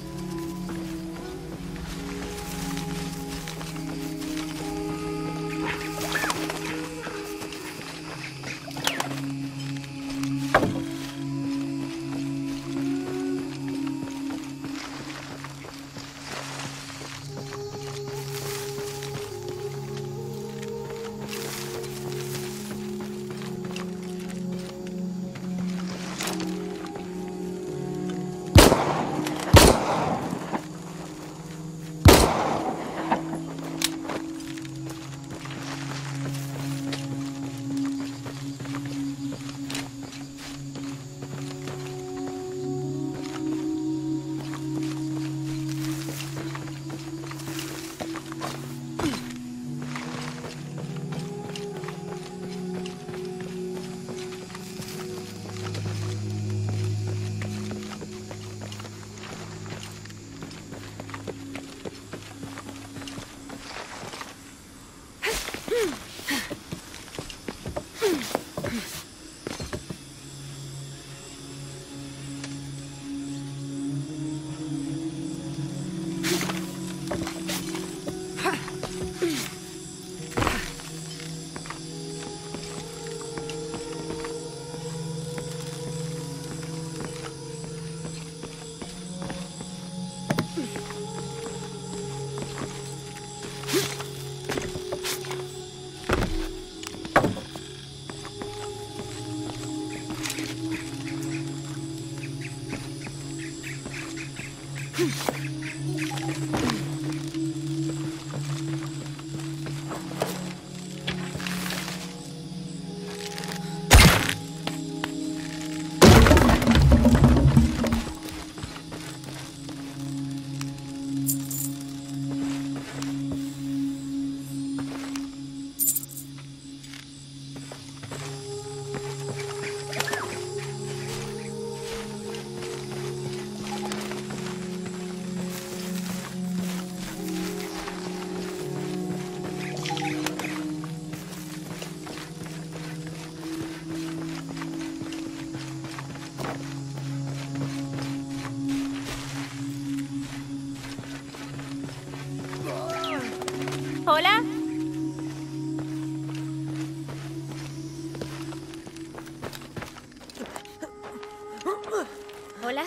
Speaker 1: ¿Hola? ¿Hola?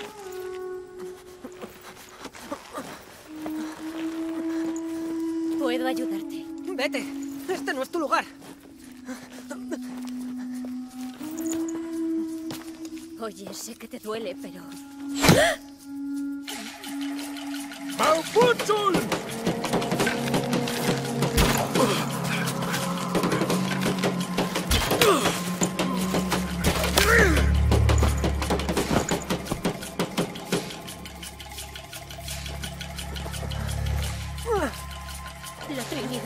Speaker 1: ¿Puedo ayudarte?
Speaker 13: Vete. Este no es tu lugar.
Speaker 1: Oye, sé que te duele, pero...
Speaker 12: ¡Mauputzul!
Speaker 1: La Trinidad.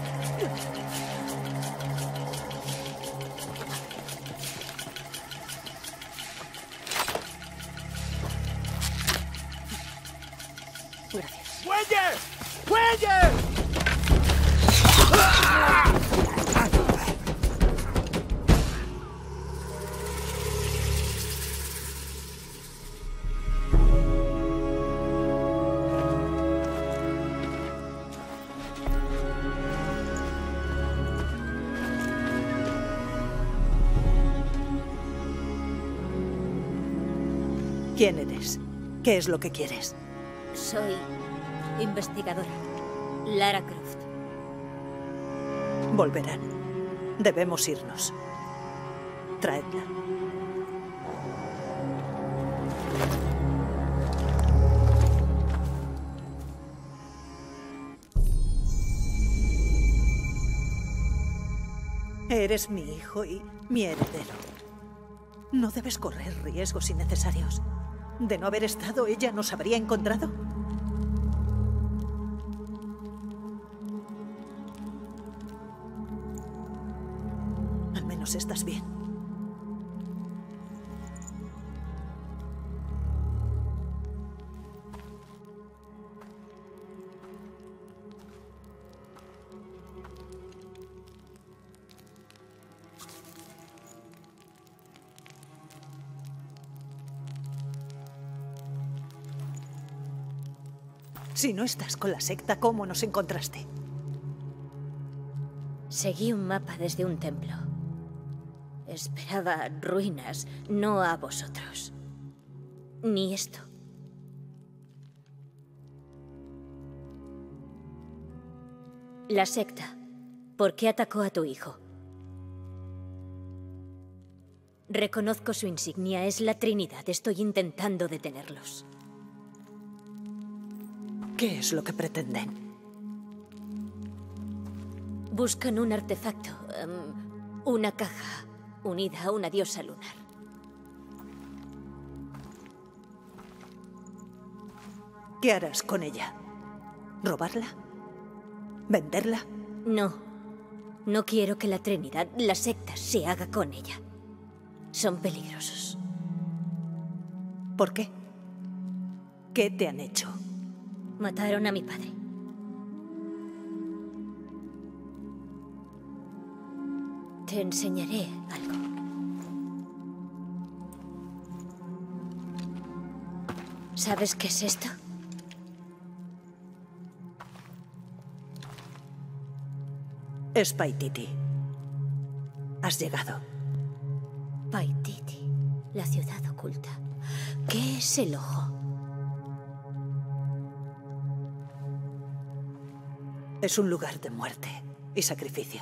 Speaker 1: Gracias.
Speaker 12: ¡Muelle! ¡Muelle!
Speaker 13: ¿Quién eres? ¿Qué es lo que quieres?
Speaker 1: Soy investigadora. Lara Croft.
Speaker 13: Volverán. Debemos irnos. Traedla. Eres mi hijo y mi heredero. No debes correr riesgos innecesarios. ¿De no haber estado, ella nos habría encontrado? Al menos estás bien. Si no estás con la secta, ¿cómo nos encontraste?
Speaker 1: Seguí un mapa desde un templo. Esperaba ruinas, no a vosotros. Ni esto. La secta. ¿Por qué atacó a tu hijo? Reconozco su insignia, es la Trinidad. Estoy intentando detenerlos.
Speaker 13: ¿Qué es lo que pretenden?
Speaker 1: Buscan un artefacto, um, una caja unida a una diosa lunar.
Speaker 13: ¿Qué harás con ella? ¿Robarla? ¿Venderla?
Speaker 1: No. No quiero que la Trinidad, la secta, se haga con ella. Son peligrosos.
Speaker 13: ¿Por qué? ¿Qué te han hecho?
Speaker 1: Mataron a mi padre. Te enseñaré algo. ¿Sabes qué es esto?
Speaker 13: Es Paititi. Has llegado.
Speaker 1: Paititi, la ciudad oculta. ¿Qué es el ojo?
Speaker 13: Es un lugar de muerte y sacrificio.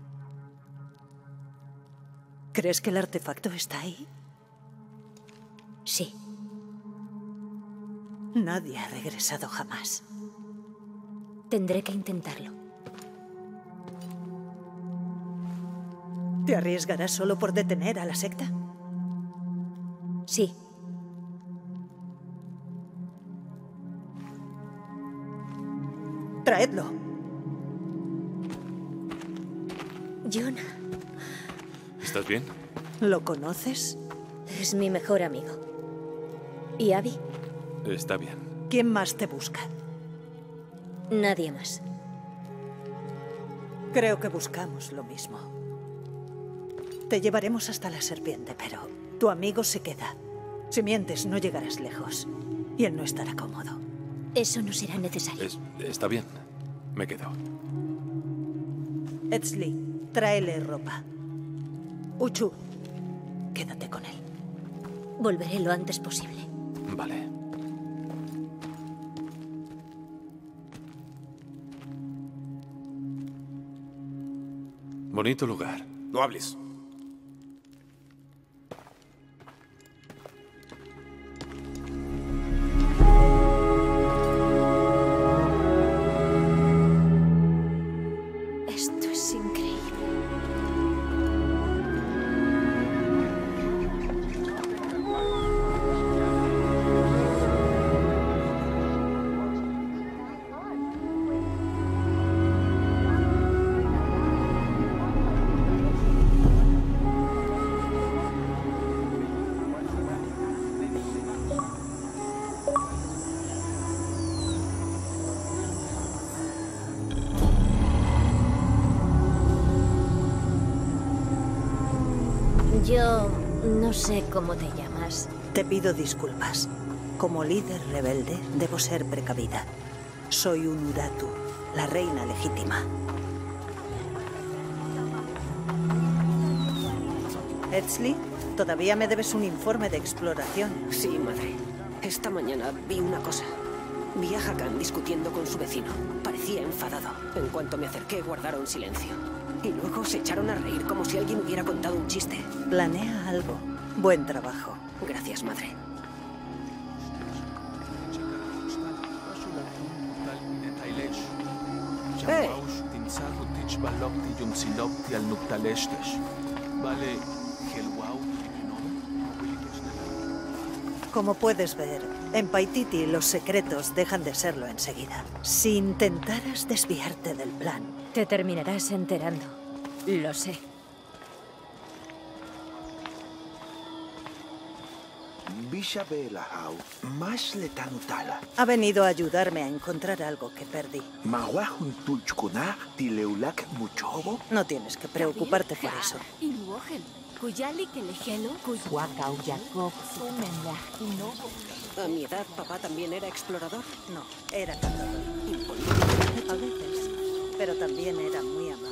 Speaker 13: ¿Crees que el artefacto está ahí?
Speaker 1: Sí.
Speaker 13: Nadie ha regresado jamás.
Speaker 1: Tendré que intentarlo.
Speaker 13: ¿Te arriesgarás solo por detener a la secta?
Speaker 1: Sí.
Speaker 13: Traedlo.
Speaker 1: John.
Speaker 11: ¿Estás bien?
Speaker 13: ¿Lo conoces?
Speaker 1: Es mi mejor amigo. ¿Y Abby?
Speaker 11: Está bien.
Speaker 13: ¿Quién más te busca?
Speaker 1: Nadie más.
Speaker 13: Creo que buscamos lo mismo. Te llevaremos hasta la serpiente, pero tu amigo se queda. Si mientes, no llegarás lejos. Y él no estará cómodo.
Speaker 1: Eso no será necesario.
Speaker 11: Es, está bien. Me quedo.
Speaker 13: Etzli, tráele ropa. Uchu, quédate con él.
Speaker 1: Volveré lo antes posible.
Speaker 11: Vale. Bonito lugar.
Speaker 14: No hables.
Speaker 1: Yo no sé cómo te llamas.
Speaker 13: Te pido disculpas. Como líder rebelde, debo ser precavida. Soy un Uratu, la reina legítima. Etzli, todavía me debes un informe de exploración.
Speaker 14: Sí, madre. Esta mañana vi una cosa. Vi a Hakan discutiendo con su vecino. Parecía enfadado. En cuanto me acerqué, guardaron silencio. Y luego se echaron a reír como si alguien hubiera contado un chiste.
Speaker 13: Planea algo. Buen trabajo.
Speaker 14: Gracias, madre.
Speaker 13: ¡Eh! Como puedes ver, en Paititi los secretos dejan de serlo enseguida. Si intentaras desviarte del plan,
Speaker 1: te terminarás enterando. Lo sé.
Speaker 13: Ha venido a ayudarme a encontrar algo que perdí. No tienes que preocuparte por eso.
Speaker 14: A mi edad, papá también era explorador.
Speaker 13: No, era cazador. A veces, pero también era muy amable.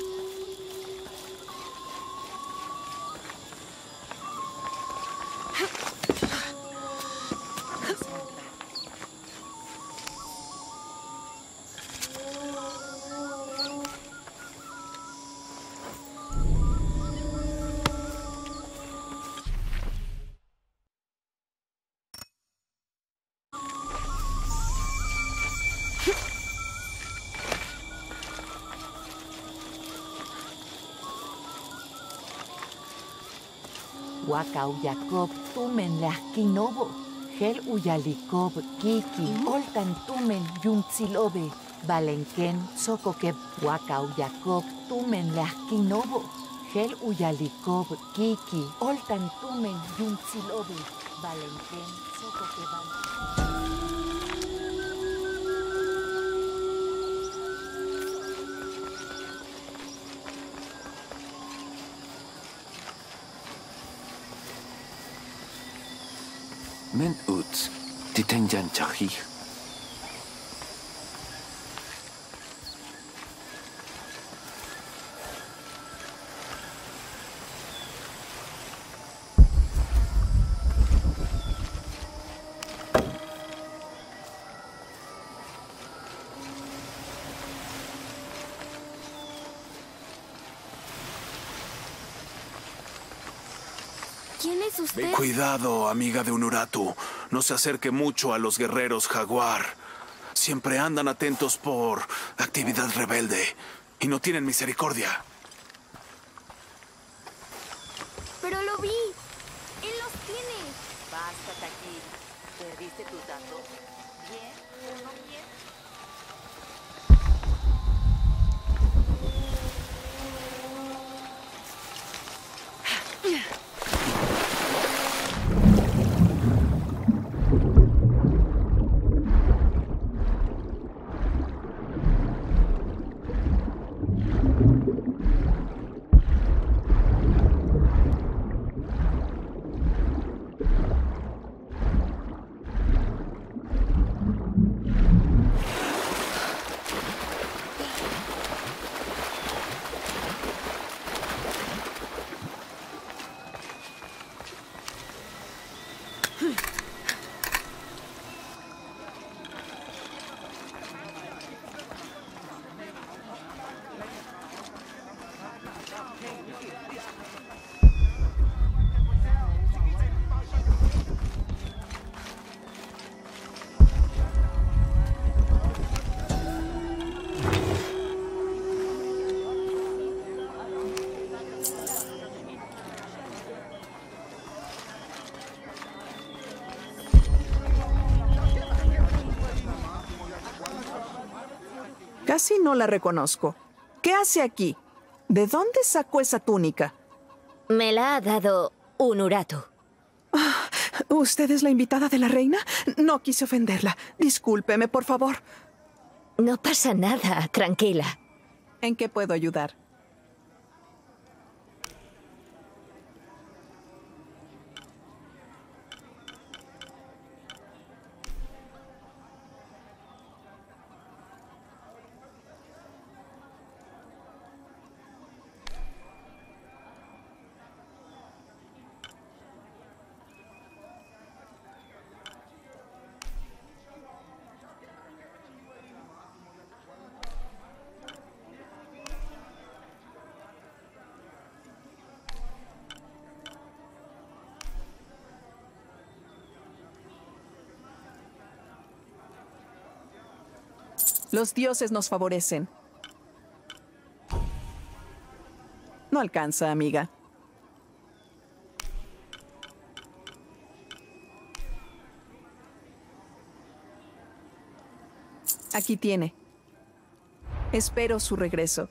Speaker 15: Waka Uyakob tumen lahkinobo, Hel Uyalikob Kiki, Oltan tumen Yuntsilobe, Valenken Sokokeb, Waka Uyakob tumen lahkinobo, Hel Uyalikob Kiki, Oltan tumen Yuntsilobe, Valenken Sokokeb.
Speaker 16: Men uts, titenjan chahih.
Speaker 17: ¿Quién es usted?
Speaker 3: Cuidado, amiga de un Uratu. No se acerque mucho a los guerreros jaguar. Siempre andan atentos por actividad rebelde y no tienen misericordia.
Speaker 17: Pero lo vi. Él los tiene.
Speaker 15: Basta, Takir. ¿Perdiste tus datos? ¿Bien o no bien?
Speaker 18: Casi no la reconozco. ¿Qué hace aquí? ¿De dónde sacó esa túnica?
Speaker 1: Me la ha dado un Uratu.
Speaker 18: Ah, ¿usted es la invitada de la reina? No quise ofenderla. Discúlpeme, por favor.
Speaker 1: No pasa nada, tranquila.
Speaker 18: ¿En qué puedo ayudar? Los dioses nos favorecen. No alcanza, amiga. Aquí tiene. Espero su regreso.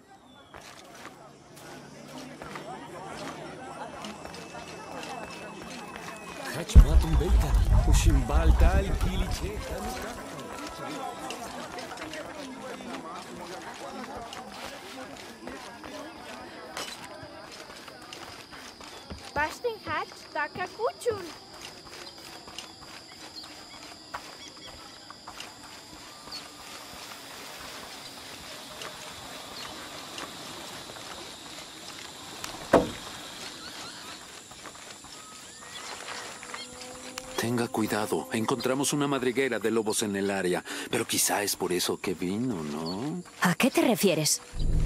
Speaker 17: Basting hatch taka kuchun.
Speaker 16: Tenga cuidado. Encontramos una madriguera de lobos en el área. Pero quizá es por eso que vino, ¿no?
Speaker 1: ¿A qué te refieres?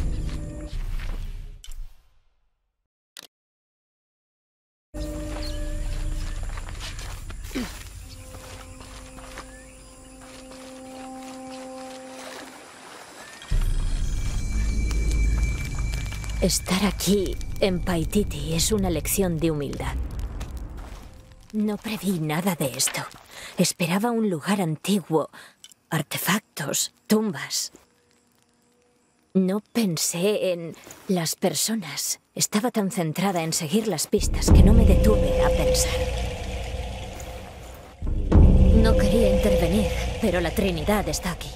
Speaker 1: Estar aquí, en Paititi, es una lección de humildad. No preví nada de esto. Esperaba un lugar antiguo, artefactos, tumbas. No pensé en las personas. Estaba tan centrada en seguir las pistas que no me detuve a pensar. No quería intervenir, pero la Trinidad está aquí.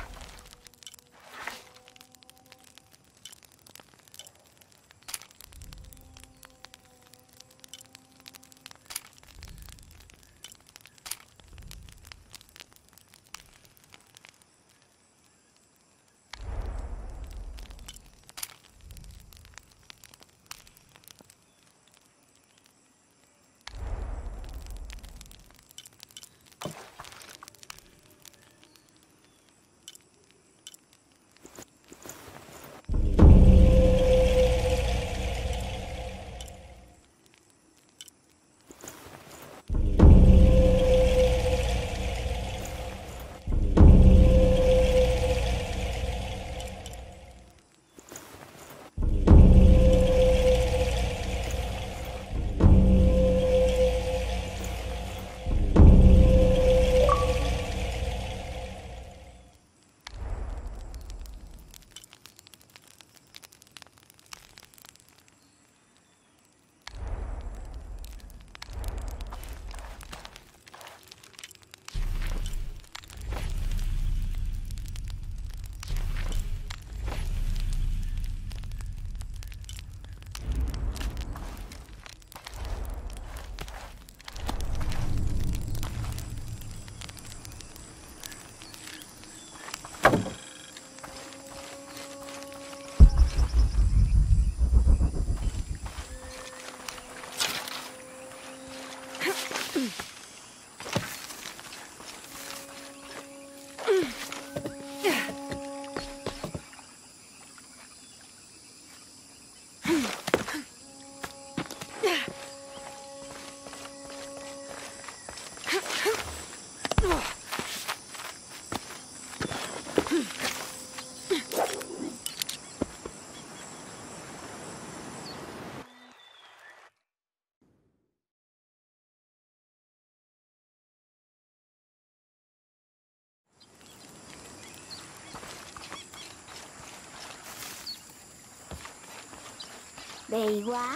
Speaker 17: Beiwa.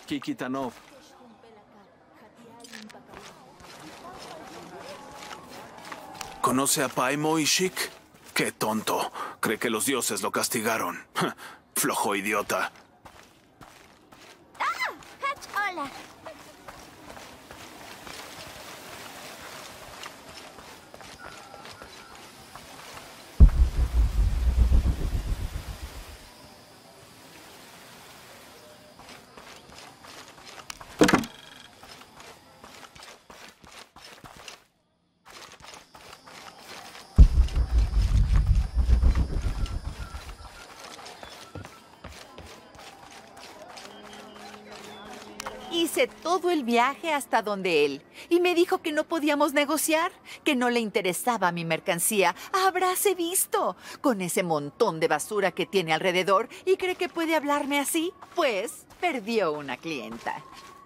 Speaker 3: Kikitanov. ¿Conoce a Paimo Ishik? ¡Qué tonto! Cree que los dioses lo castigaron. Flojo idiota.
Speaker 17: ¡Ah! Hatch, hola.
Speaker 15: Hice todo el viaje hasta donde él y me dijo que no podíamos negociar, que no le interesaba mi mercancía. Habráse visto con ese montón de basura que tiene alrededor y cree que puede hablarme así. Pues perdió una clienta.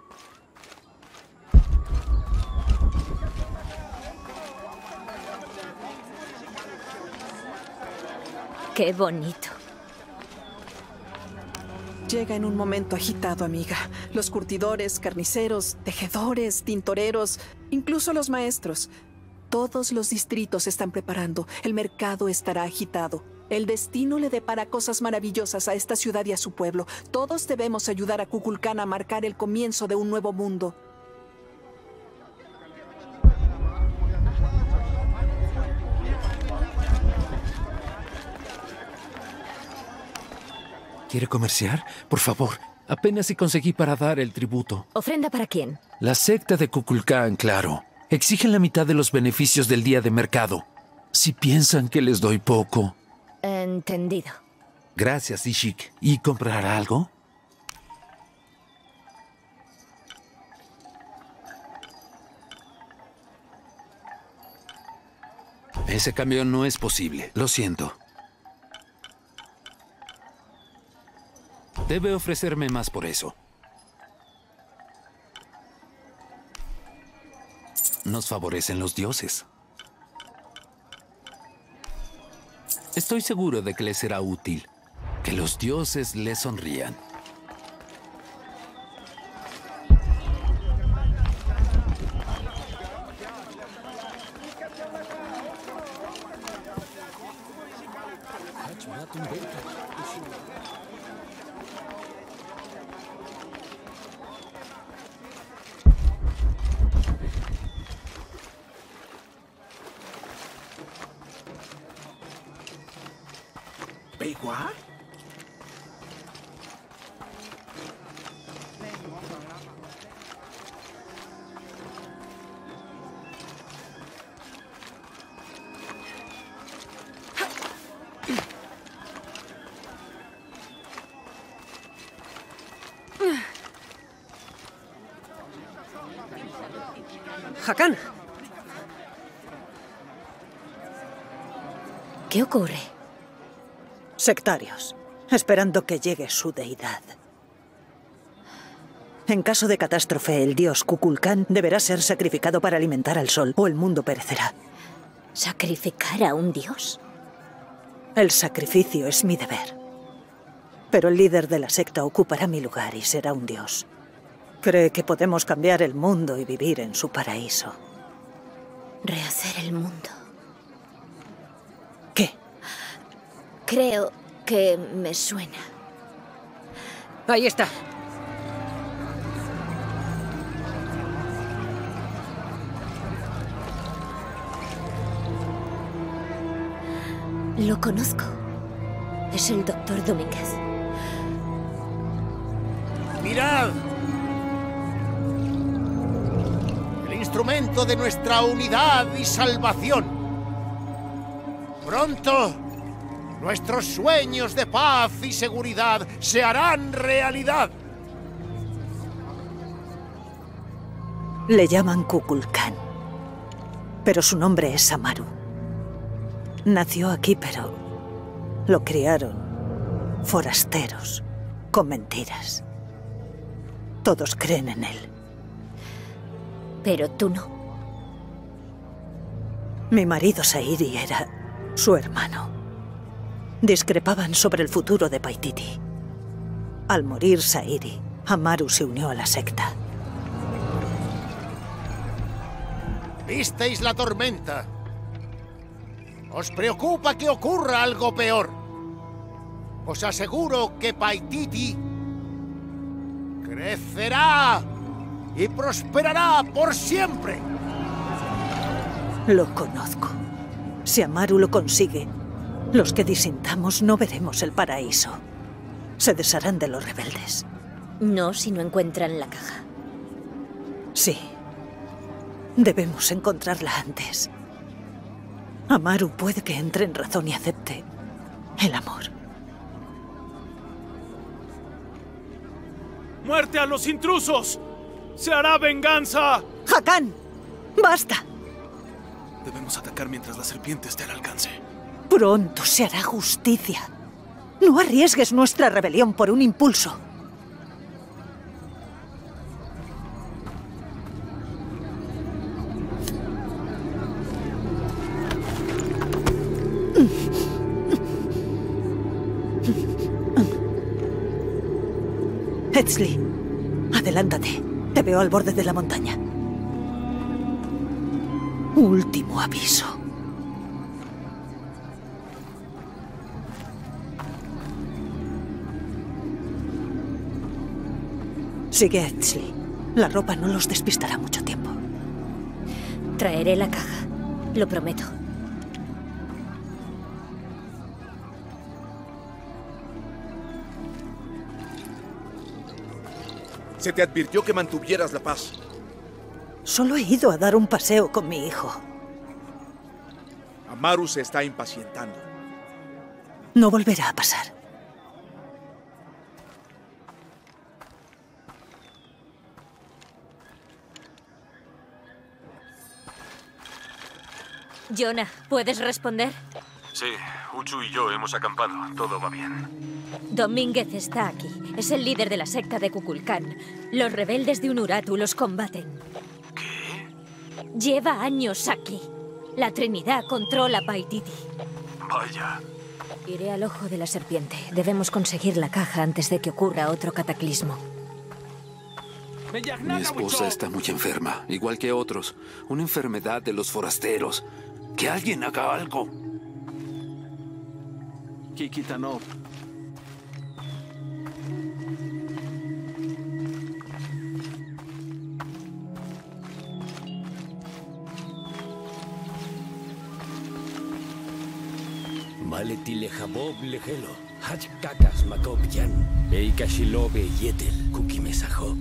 Speaker 1: Qué bonito.
Speaker 18: Llega en un momento agitado, amiga. Los curtidores, carniceros, tejedores, tintoreros, incluso los maestros. Todos los distritos se están preparando. El mercado estará agitado. El destino le depara cosas maravillosas a esta ciudad y a su pueblo. Todos debemos ayudar a Kukulkan a marcar el comienzo de un nuevo mundo.
Speaker 16: ¿Quiere comerciar? Por favor, apenas si conseguí para dar el tributo.
Speaker 1: ¿Ofrenda para quién?
Speaker 16: La secta de Kukulkan, claro. Exigen la mitad de los beneficios del día de mercado. Si piensan que les doy poco.
Speaker 1: Entendido.
Speaker 16: Gracias, Ishik. ¿Y comprar algo? Ese cambio no es posible. Lo siento. Debe ofrecerme más por eso. Nos favorecen los dioses. Estoy seguro de que les será útil. Que los dioses les sonrían.
Speaker 8: ¿Beigua?
Speaker 13: Hakan.
Speaker 1: ¿Qué ocurre?
Speaker 13: Sectarios, esperando que llegue su deidad. En caso de catástrofe, el dios Kukulkan deberá ser sacrificado para alimentar al sol, o el mundo perecerá.
Speaker 1: ¿Sacrificar a un dios?
Speaker 13: El sacrificio es mi deber. Pero el líder de la secta ocupará mi lugar y será un dios. Cree que podemos cambiar el mundo y vivir en su paraíso.
Speaker 1: Rehacer el mundo.
Speaker 13: ¿Qué?
Speaker 1: Creo que me suena.
Speaker 13: Ahí está.
Speaker 1: Lo conozco. Es el doctor Domínguez.
Speaker 12: ¡Mirad! El instrumento de nuestra unidad y salvación. Pronto, nuestros sueños de paz y seguridad se harán realidad.
Speaker 13: Le llaman Kukulkan, pero su nombre es Amaru. Nació aquí, pero lo criaron forasteros, con mentiras. Todos creen en él.
Speaker 1: Pero tú no.
Speaker 13: Mi marido Sairi era su hermano. Discrepaban sobre el futuro de Paititi. Al morir Sairi, Amaru se unió a la secta.
Speaker 12: Visteis la tormenta. ¿Os preocupa que ocurra algo peor? Os aseguro que Paititi crecerá y prosperará por siempre.
Speaker 13: Lo conozco. Si Amaru lo consigue, los que disintamos no veremos el paraíso. Se desharán de los rebeldes.
Speaker 1: No si no encuentran la caja.
Speaker 13: Sí. Debemos encontrarla antes. Amaru puede que entre en razón y acepte el amor.
Speaker 3: ¡Muerte a los intrusos! ¡Se hará venganza!
Speaker 13: ¡Hakan! ¡Basta!
Speaker 3: Debemos atacar mientras la serpiente esté al alcance.
Speaker 13: Pronto se hará justicia. No arriesgues nuestra rebelión por un impulso. Etzli, adelántate. Te veo al borde de la montaña. Último aviso. Sigue a Etzli. La ropa no los despistará mucho tiempo.
Speaker 1: Traeré la caja. Lo prometo.
Speaker 19: Se te advirtió que mantuvieras la paz.
Speaker 13: Solo he ido a dar un paseo con mi hijo.
Speaker 19: Amaru se está impacientando.
Speaker 13: No volverá a pasar.
Speaker 1: Jonah, ¿puedes responder?
Speaker 4: Sí, Uchu y yo hemos acampado. Todo va bien.
Speaker 1: Domínguez está aquí. Es el líder de la secta de Kukulkan. Los rebeldes de Unuratu los combaten.
Speaker 4: ¿Qué?
Speaker 1: Lleva años aquí. La Trinidad controla Paititi.
Speaker 4: Vaya.
Speaker 1: Iré al ojo de la serpiente. Debemos conseguir la caja antes de que ocurra otro cataclismo.
Speaker 16: Mi esposa está muy enferma, igual que otros. Una enfermedad de los forasteros. Que alguien haga algo.
Speaker 3: Kikitanov.
Speaker 20: Maleti lejabob lejelo. Hach kakas makob yan. Beika shilobe yetel. Kukimesajo.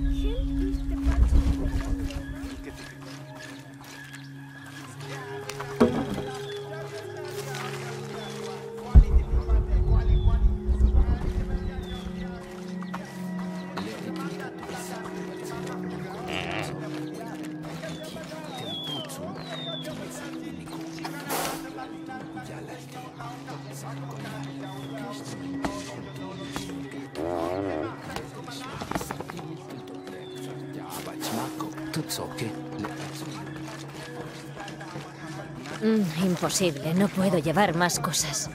Speaker 1: Mm, imposible, no puedo llevar más cosas.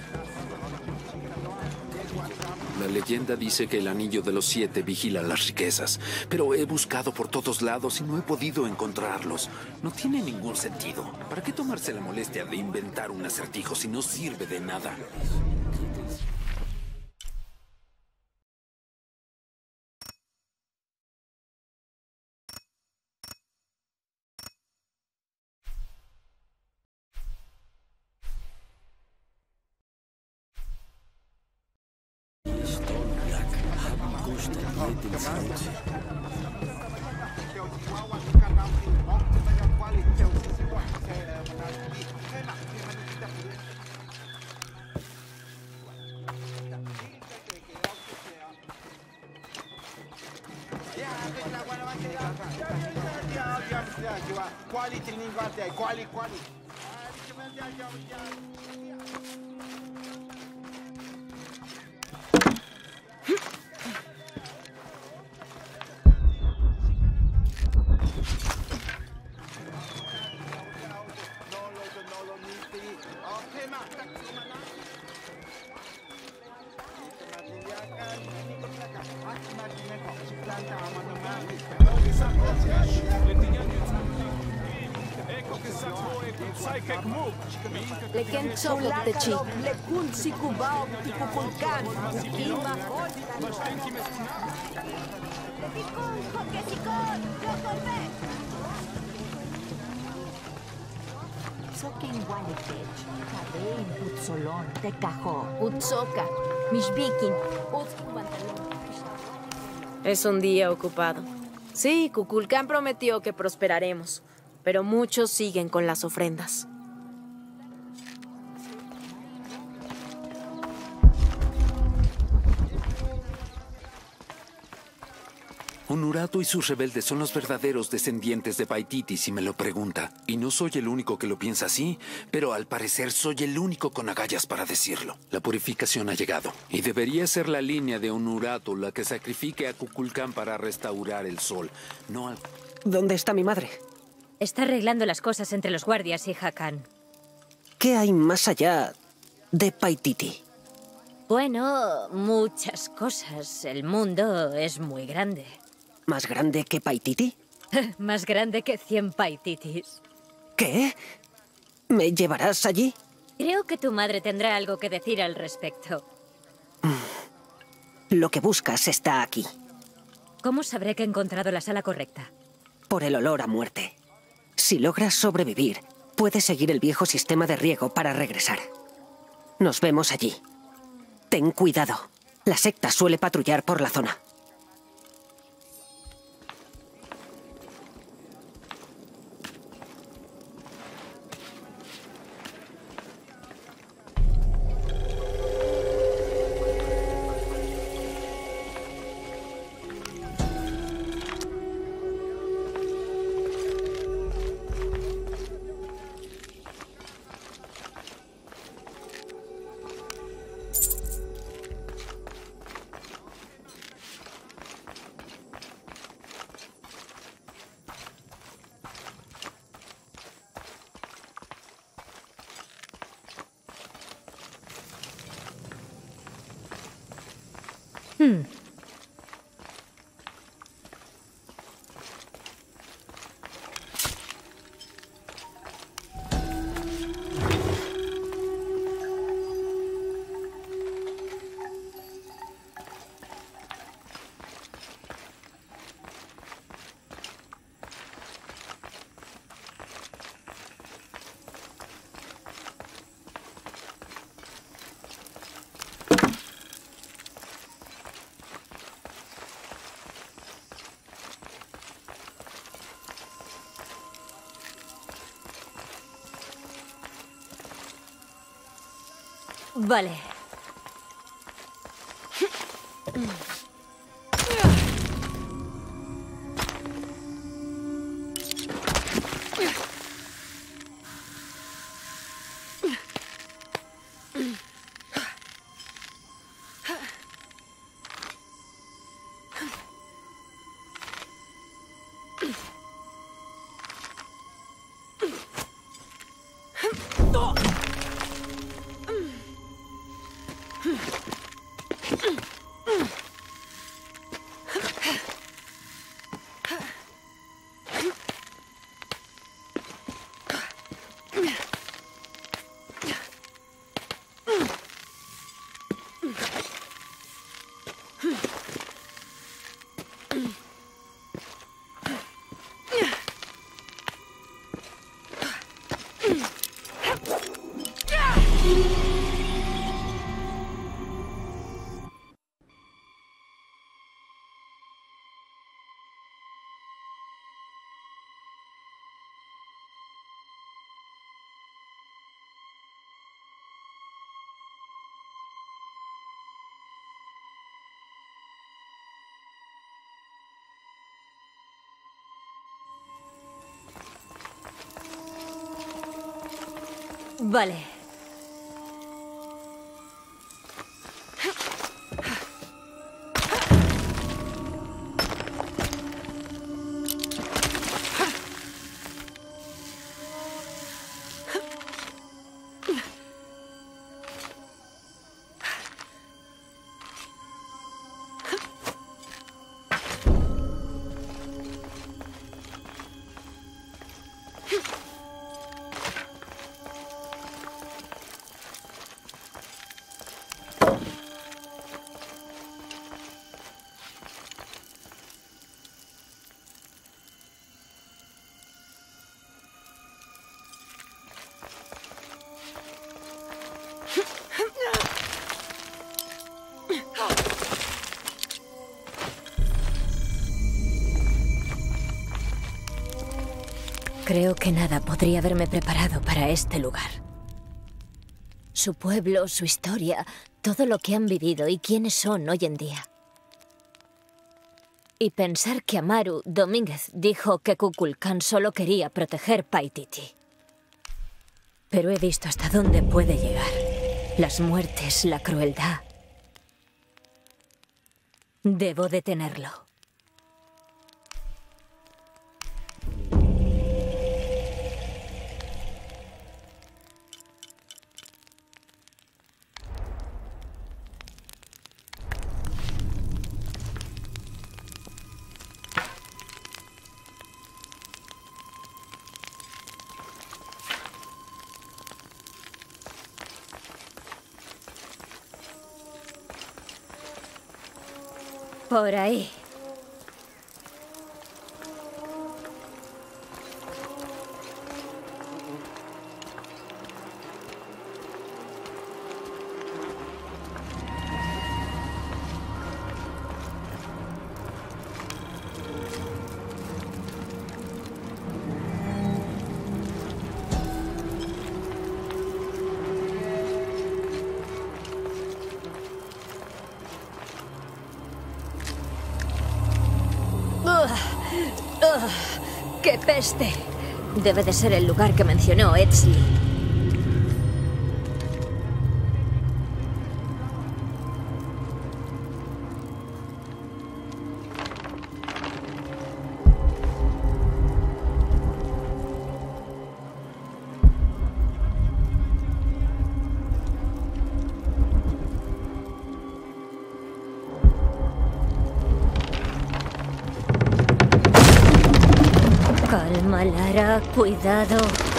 Speaker 16: La leyenda dice que el Anillo de los Siete vigila las riquezas, pero he buscado por todos lados y no he podido encontrarlos. No tiene ningún sentido. ¿Para qué tomarse la molestia de inventar un acertijo si no sirve de nada?
Speaker 21: Leken Chokot Techi. Lekun Sikubao Tikukulkan. Ukima
Speaker 22: Sokin Walikech. Kadein Utsolon. Tekajo. Utsoka. Mishbikin. Utskin Guantalón.
Speaker 23: Es un día ocupado. Sí, Kukulkan prometió que prosperaremos, pero muchos siguen con las ofrendas.
Speaker 16: Unuratu y sus rebeldes son los verdaderos descendientes de Paititi, si me lo pregunta. Y no soy el único que lo piensa así, pero al parecer soy el único con agallas para decirlo. La purificación ha llegado, y debería ser la línea de Unuratu la que sacrifique a Kukulkan para restaurar el sol, no al...
Speaker 14: ¿Dónde está mi madre?
Speaker 1: Está arreglando las cosas entre los guardias y Hakan.
Speaker 14: ¿Qué hay más allá de Paititi?
Speaker 1: Bueno, muchas cosas. El mundo es muy grande.
Speaker 14: ¿Más grande que Paititi?
Speaker 1: Más grande que cien Paititis.
Speaker 14: ¿Qué? ¿Me llevarás allí?
Speaker 1: Creo que tu madre tendrá algo que decir al respecto.
Speaker 14: Lo que buscas está aquí.
Speaker 1: ¿Cómo sabré que he encontrado la sala correcta?
Speaker 14: Por el olor a muerte. Si logras sobrevivir, puedes seguir el viejo sistema de riego para regresar. Nos vemos allí. Ten cuidado. La secta suele patrullar por la zona.
Speaker 1: Hmm. Vale. Vale. Creo que nada podría haberme preparado para este lugar. Su pueblo, su historia, todo lo que han vivido y quiénes son hoy en día. Y pensar que Amaru Domínguez dijo que Kukulcán solo quería proteger Paititi. Pero he visto hasta dónde puede llegar. Las muertes, la crueldad. Debo detenerlo. Por ahí. ¡Qué peste! Debe de ser el lugar que mencionó Etzli. Calma, Lara, cuidado.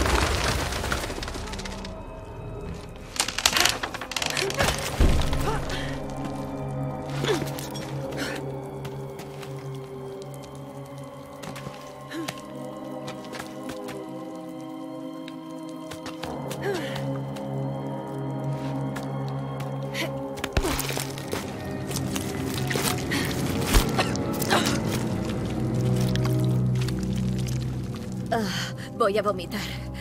Speaker 1: Ah, voy a vomitar.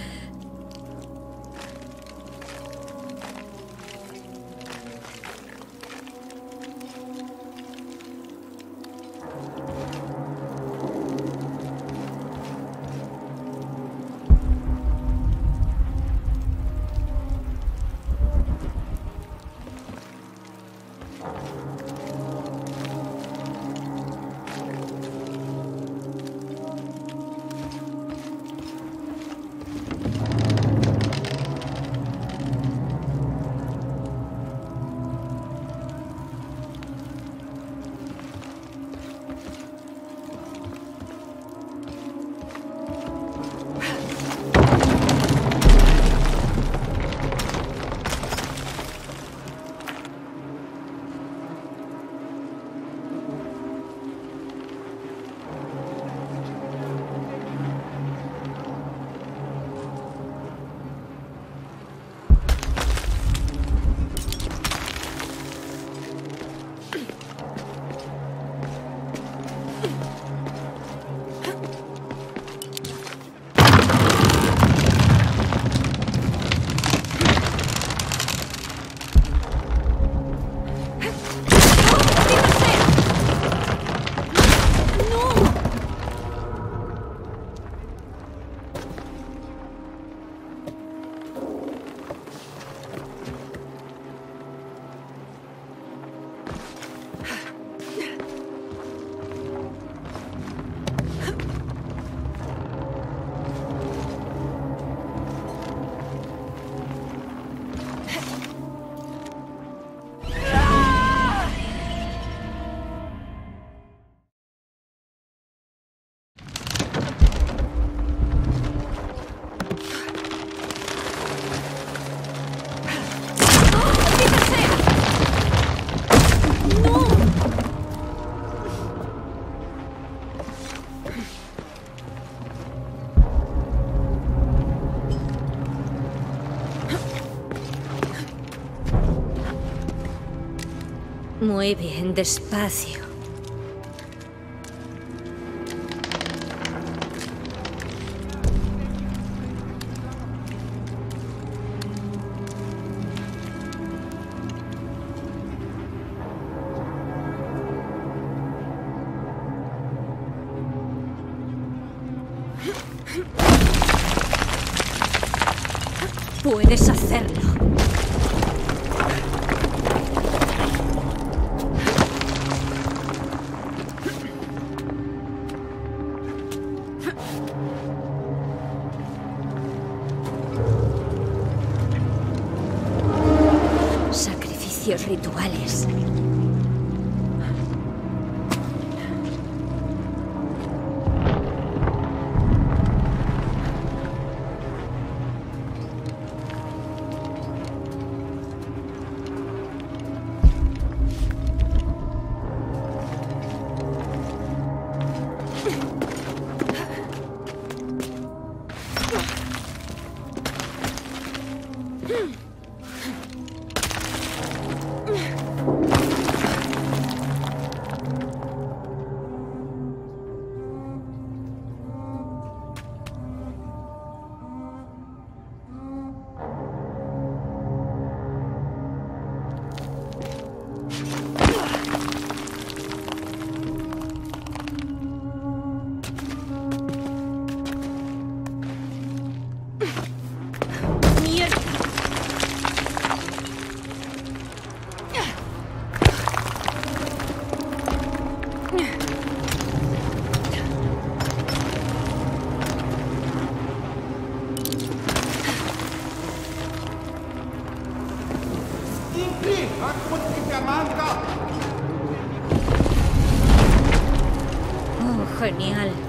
Speaker 1: Muy bien, despacio. Puedes hacerlo. Sacrificios rituales. Oh, genial.